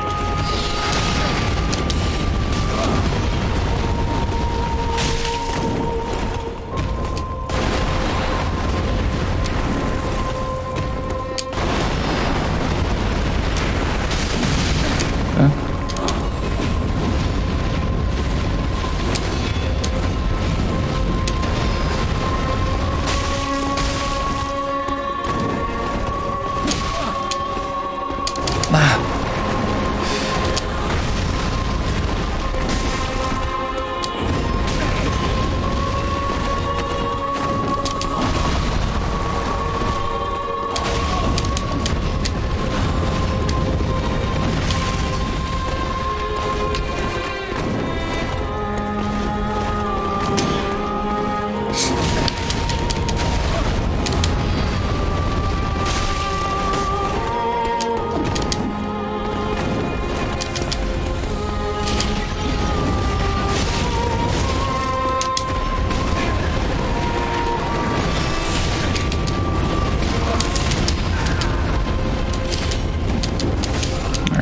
Ja.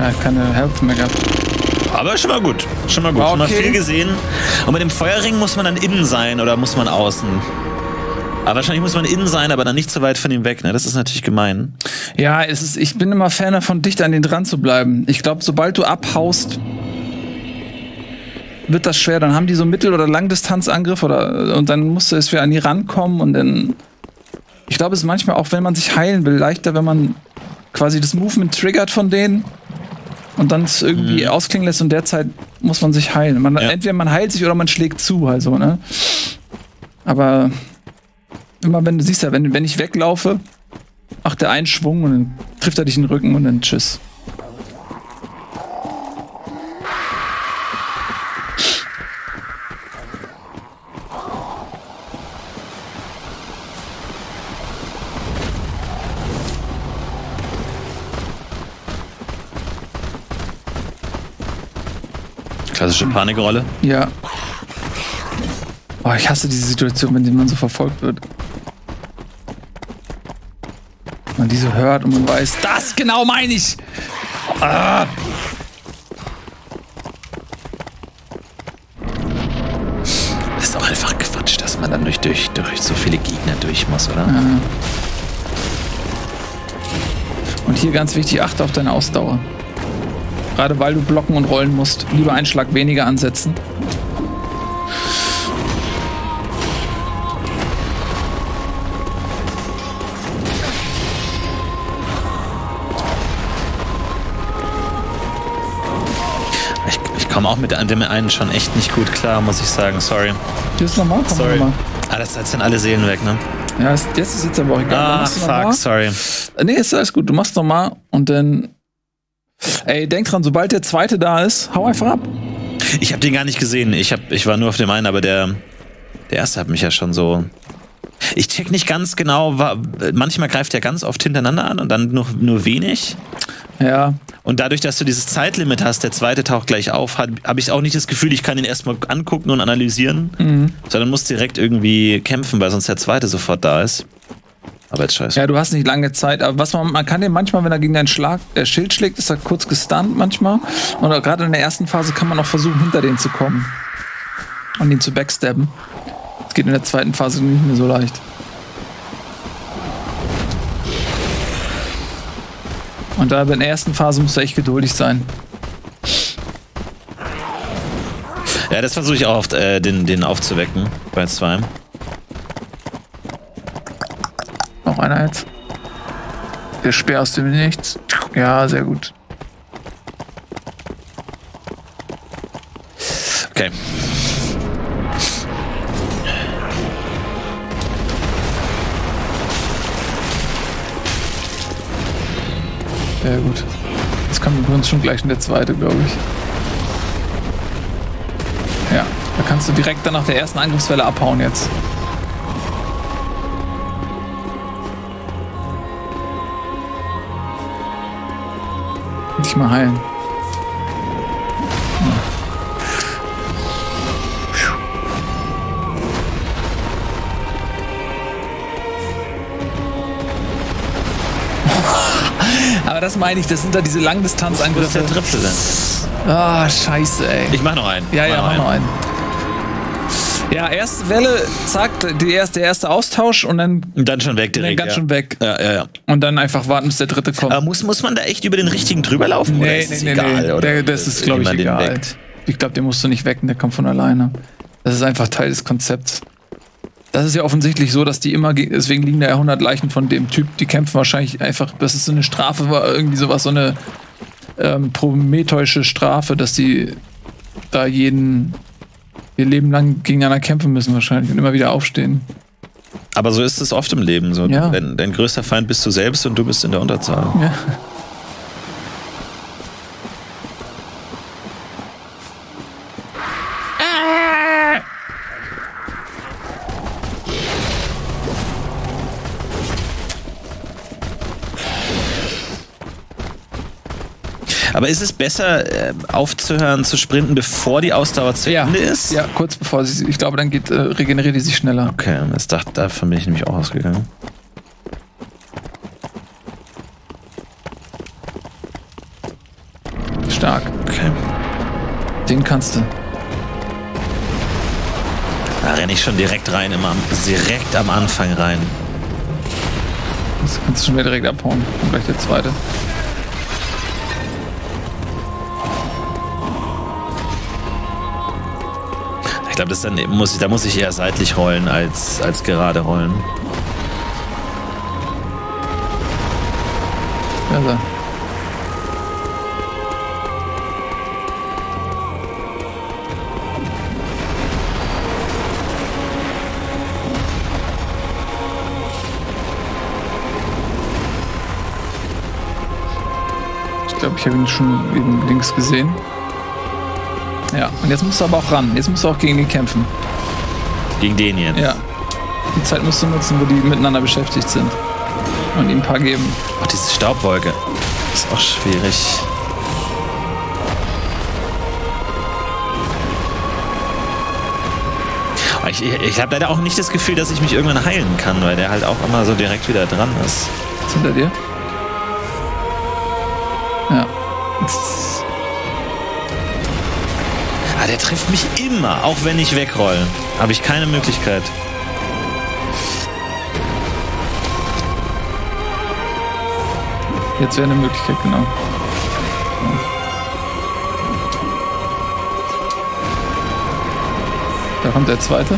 Ja, keine Health mehr gehabt. Aber schon mal gut. Schon mal gut. Okay. Schon mal viel gesehen. Und mit dem Feuerring muss man dann innen sein oder muss man außen? Aber wahrscheinlich muss man innen sein, aber dann nicht so weit von ihm weg. Ne? Das ist natürlich gemein. Ja, es ist, ich bin immer Fan davon, dicht an den dran zu bleiben. Ich glaube, sobald du abhaust, wird das schwer. Dann haben die so Mittel- oder Langdistanzangriff oder und dann musst du es wieder an die rankommen und dann. Ich glaube, es ist manchmal auch, wenn man sich heilen will, leichter, wenn man quasi das Movement triggert von denen und dann es irgendwie mhm. ausklingen lässt und derzeit muss man sich heilen. Man, ja. Entweder man heilt sich oder man schlägt zu, also, ne? Aber immer wenn du siehst ja, wenn, wenn ich weglaufe, macht der einen Schwung und dann trifft er dich in den Rücken und dann tschüss. Klassische Panikrolle. Ja. Oh, ich hasse diese Situation, wenn man so verfolgt wird. Man diese hört und man weiß, das genau meine ich. Ah. Das ist auch einfach Quatsch, dass man dann durch, durch, durch so viele Gegner durch muss, oder? Ja. Und hier ganz wichtig, achte auf deine Ausdauer. Gerade weil du blocken und rollen musst. Lieber einen Schlag weniger ansetzen. Ich, ich komme auch mit dem einen schon echt nicht gut klar, muss ich sagen. Sorry. Das ist normal, komm Sorry. mal. Ah, das sind alle Seelen weg, ne? Ja, das ist jetzt aber auch egal. Ah, fuck, sorry. Nee, ist alles gut. Du machst nochmal und dann. Ey, denk dran, sobald der zweite da ist, hau einfach ab. Ich habe den gar nicht gesehen. Ich, hab, ich war nur auf dem einen, aber der, der erste hat mich ja schon so. Ich check nicht ganz genau. War, manchmal greift er ganz oft hintereinander an und dann nur, nur wenig. Ja. Und dadurch, dass du dieses Zeitlimit hast, der zweite taucht gleich auf, habe ich auch nicht das Gefühl, ich kann ihn erstmal angucken und analysieren, mhm. sondern muss direkt irgendwie kämpfen, weil sonst der zweite sofort da ist. Aber jetzt scheiße. Ja, du hast nicht lange Zeit, aber was man, man kann den manchmal, wenn er gegen dein Schlag, äh, Schild schlägt, ist er kurz gestunt manchmal. Und gerade in der ersten Phase kann man auch versuchen, hinter den zu kommen. Und ihn zu backstabben. Das geht in der zweiten Phase nicht mehr so leicht. Und da in der ersten Phase musst du echt geduldig sein. Ja, das versuche ich auch oft, äh, den, den aufzuwecken bei zwei. Noch einer jetzt. Der Speer aus dem Nichts. Ja, sehr gut. Okay. Sehr gut. Jetzt kommt übrigens schon gleich in der zweite, glaube ich. Ja, da kannst du direkt dann nach der ersten Angriffswelle abhauen jetzt. Dich mal heilen. Ja. Aber das meine ich, das sind da diese Langdistanzangriffe. Der Triple denn? Ah, scheiße, ey. Ich mach noch einen. Ja, ja, mach noch einen. Ja, erste Welle, zack, die erste, der erste Austausch und dann. Und dann schon weg direkt. Dann ganz ja. schon weg. Ja, ja, ja. Und dann einfach warten, bis der dritte kommt. Aber muss, muss man da echt über den richtigen drüber laufen? Nee, oder ist nee, es nee, egal? nee. Oder Der, das ist, glaube ich, egal. Weckt? Ich glaube, den musst du nicht wecken, der kommt von alleine. Das ist einfach Teil des Konzepts. Das ist ja offensichtlich so, dass die immer, deswegen liegen da ja hundert Leichen von dem Typ, die kämpfen wahrscheinlich einfach, das ist so eine Strafe, war irgendwie sowas, so eine ähm, prometheusche Strafe, dass die da jeden, ihr Leben lang gegeneinander kämpfen müssen wahrscheinlich und immer wieder aufstehen. Aber so ist es oft im Leben. So. Ja. Dein, dein größter Feind bist du selbst und du bist in der Unterzahl. Ja. Aber ist es besser, äh, aufzuhören zu sprinten, bevor die Ausdauer zu Ja. Ende ist? Ja, kurz bevor sie, ich glaube, dann geht, äh, regeneriert die sich schneller. Okay, das dachte, davon bin ich nämlich auch ausgegangen. stark. Okay. Den kannst du. Da renne ich schon direkt rein, immer am, direkt am Anfang rein. Das kannst du schon wieder direkt abhauen. Und gleich der zweite. Ich glaube, das dann muss ich, da muss ich eher seitlich rollen als, als gerade rollen. Ja, so. Ich glaube, ich habe ihn schon eben links gesehen. Ja, und jetzt musst du aber auch ran. Jetzt musst du auch gegen ihn kämpfen. Gegen den jetzt? Ja. Die Zeit musst du nutzen, wo die miteinander beschäftigt sind. Und ihm ein paar geben. Ach, diese Staubwolke. Ist auch schwierig. Ich, ich, ich habe leider auch nicht das Gefühl, dass ich mich irgendwann heilen kann, weil der halt auch immer so direkt wieder dran ist. Ist hinter dir? Ja. Ah, der trifft mich immer, auch wenn ich wegroll. Habe ich keine Möglichkeit. Jetzt wäre eine Möglichkeit, genau. Da kommt der zweite.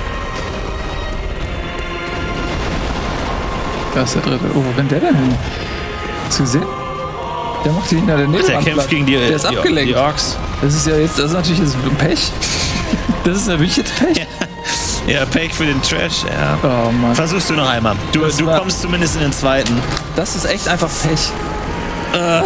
Da ist der dritte. Oh, wo rennt der denn hin? Hast du gesehen? Der macht die hinter der Nebel. Der kämpft gegen die, der ist die, abgelenkt. die Orks. Das ist ja jetzt, das ist natürlich jetzt Pech. Das ist natürlich jetzt Pech. Ja, ja, Pech für den Trash, ja. Oh Mann. Versuchst du noch einmal. Du, du war, kommst zumindest in den zweiten. Das ist echt einfach Pech. Äh.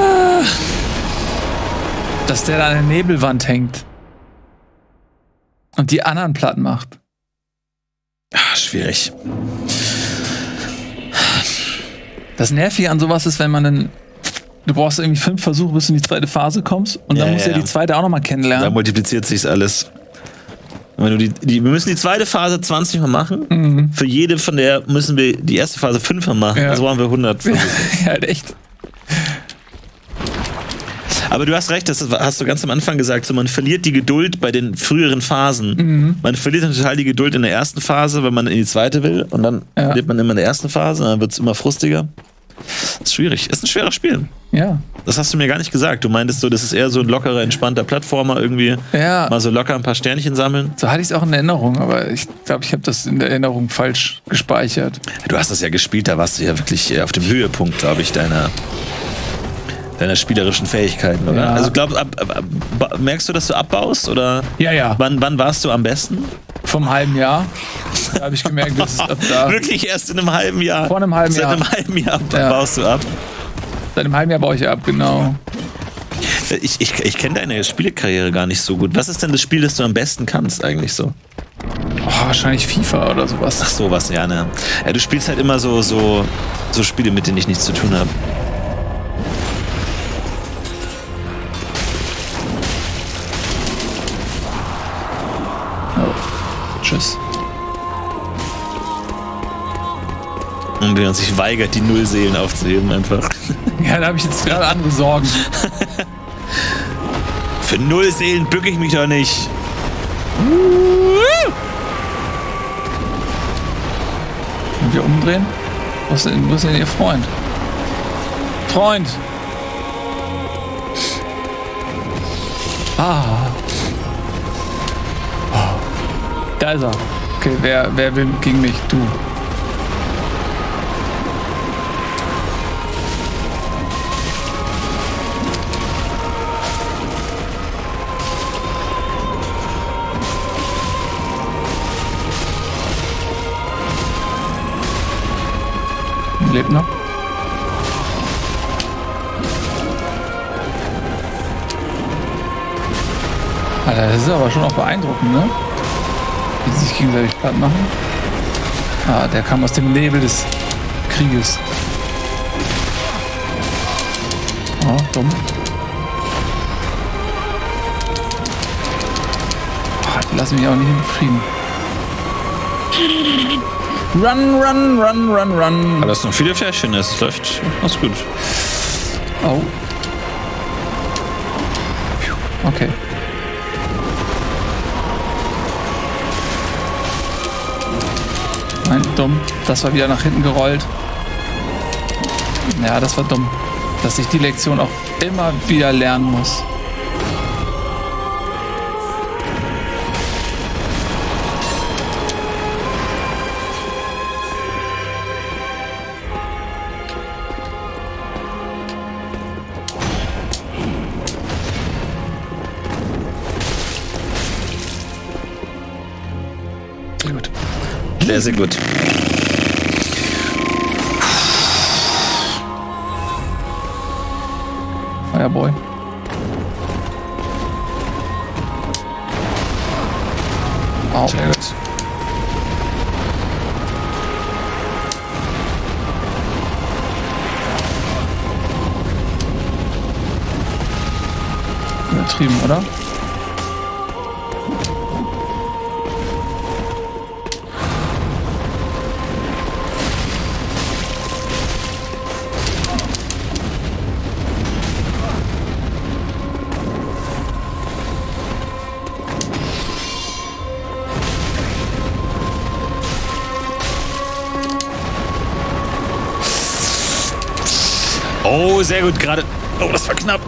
Dass der da an der Nebelwand hängt. Und die anderen platt macht. Ach, schwierig. Das Nervige an sowas ist, wenn man dann. Du brauchst irgendwie fünf Versuche, bis du in die zweite Phase kommst. Und dann ja, musst du ja ja die zweite auch nochmal kennenlernen. Da multipliziert sich's alles. Wenn du die, die, wir müssen die zweite Phase zwanzig Mal machen. Mhm. Für jede von der müssen wir die erste Phase fünf Mal machen. Ja. Also brauchen wir hundert Versuche. Ja, halt echt. Aber du hast recht, das hast du ganz am Anfang gesagt, so man verliert die Geduld bei den früheren Phasen. Mhm. Man verliert dann total die Geduld in der ersten Phase, wenn man in die zweite will. Und dann ja. verliert man immer in der ersten Phase, und dann wird es immer frustiger. Das ist schwierig. Ist ein schweres Spiel. Ja. Das hast du mir gar nicht gesagt. Du meintest so, das ist eher so ein lockerer, entspannter Plattformer irgendwie. Ja. Mal so locker ein paar Sternchen sammeln. So hatte ich es auch in Erinnerung, aber ich glaube, ich habe das in der Erinnerung falsch gespeichert. Du hast das ja gespielt, da warst du ja wirklich auf dem Höhepunkt, glaube ich, deiner, deiner spielerischen Fähigkeiten, oder? Ja. Also glaub, ab, ab, ab, merkst du, dass du abbaust? Oder ja, ja. Wann, wann warst du am besten? Vom halben Jahr. Da habe ich gemerkt, dass ab da. Wirklich erst in einem halben Jahr? Vor einem halben Seit Jahr. Seit einem halben Jahr ja. baust du ab? Seit einem halben Jahr baue ich ab, genau. Ich, ich, ich kenne deine Spielekarriere gar nicht so gut. Was ist denn das Spiel, das du am besten kannst eigentlich so? Oh, wahrscheinlich FIFA oder sowas. Ach sowas, ja, ne. Ja, du spielst halt immer so, so, so Spiele, mit denen ich nichts zu tun habe. Oh. Tschüss. Und der sich weigert, die Nullseelen aufzuheben einfach. Ja, da habe ich jetzt gerade andere Sorgen. Für Nullseelen bücke ich mich doch nicht. Und wir umdrehen? Wo ist denn, wo ist denn ihr Freund? Freund! Ah. Oh. Da ist er. Okay, wer, wer will gegen mich? Du. Lebt noch. Alter, das ist aber schon auch beeindruckend, ne? Wie sie sich gegenseitig platt machen. Ah, der kam aus dem Nebel des Krieges. Oh, dumm. Oh, die lassen mich auch nicht in Frieden. Run, run, run, run, run. Aber das sind noch viele Fläschchen, es läuft ganz gut. Oh. Okay. Nein, dumm. Das war wieder nach hinten gerollt. Ja, das war dumm. Dass ich die Lektion auch immer wieder lernen muss. Sehr gut. Sehr, sehr gut. Fireboy. Au. Sehr gut. Übertrieben, oder? Oh, sehr gut, gerade. Oh, das war knapp.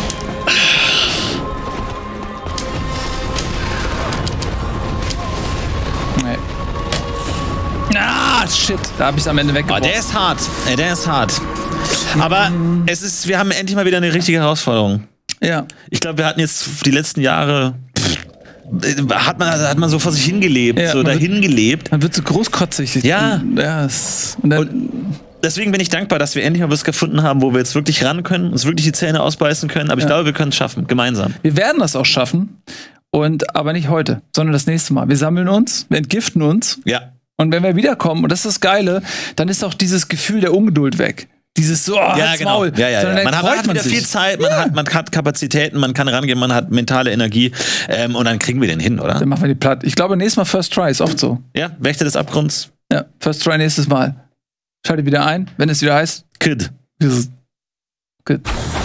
Nee. Ah, shit. Da habe ich es am Ende Oh, weggeworfen. der ist hart. Äh, Der ist hart. Aber es ist, wir haben endlich mal wieder eine richtige Herausforderung. Ja. Ich glaube, wir hatten jetzt die letzten Jahre. Hat man, hat man so vor sich hingelebt, Ja, so man wird- dahin gelebt. Man wird so großkotzig. Ja. Ja, es, und dann, Deswegen bin ich dankbar, dass wir endlich mal was gefunden haben, wo wir jetzt wirklich ran können, uns wirklich die Zähne ausbeißen können. Aber ich Ja. glaube, wir können es schaffen, gemeinsam. wir werden das auch schaffen. Und, aber nicht heute, sondern das nächste Mal. Wir sammeln uns, wir entgiften uns. Ja. Und wenn wir wiederkommen, und das ist das Geile, dann ist auch dieses Gefühl der Ungeduld weg. Dieses so, oh, Ja, halt's genau. Maul. Ja, ja, Sondern ja. dann Man hat, man freut hat man wieder sich. viel Zeit, man, hat, man hat Kapazitäten, man kann rangehen, man hat mentale Energie. Ähm, und dann kriegen wir den hin, oder? Dann machen wir die platt. Ich glaube, nächstes Mal First Try ist oft so. Ja, Wächter des Abgrunds. Ja, First Try nächstes Mal. Schaltet wieder ein, wenn es wieder heißt. Kid. Good.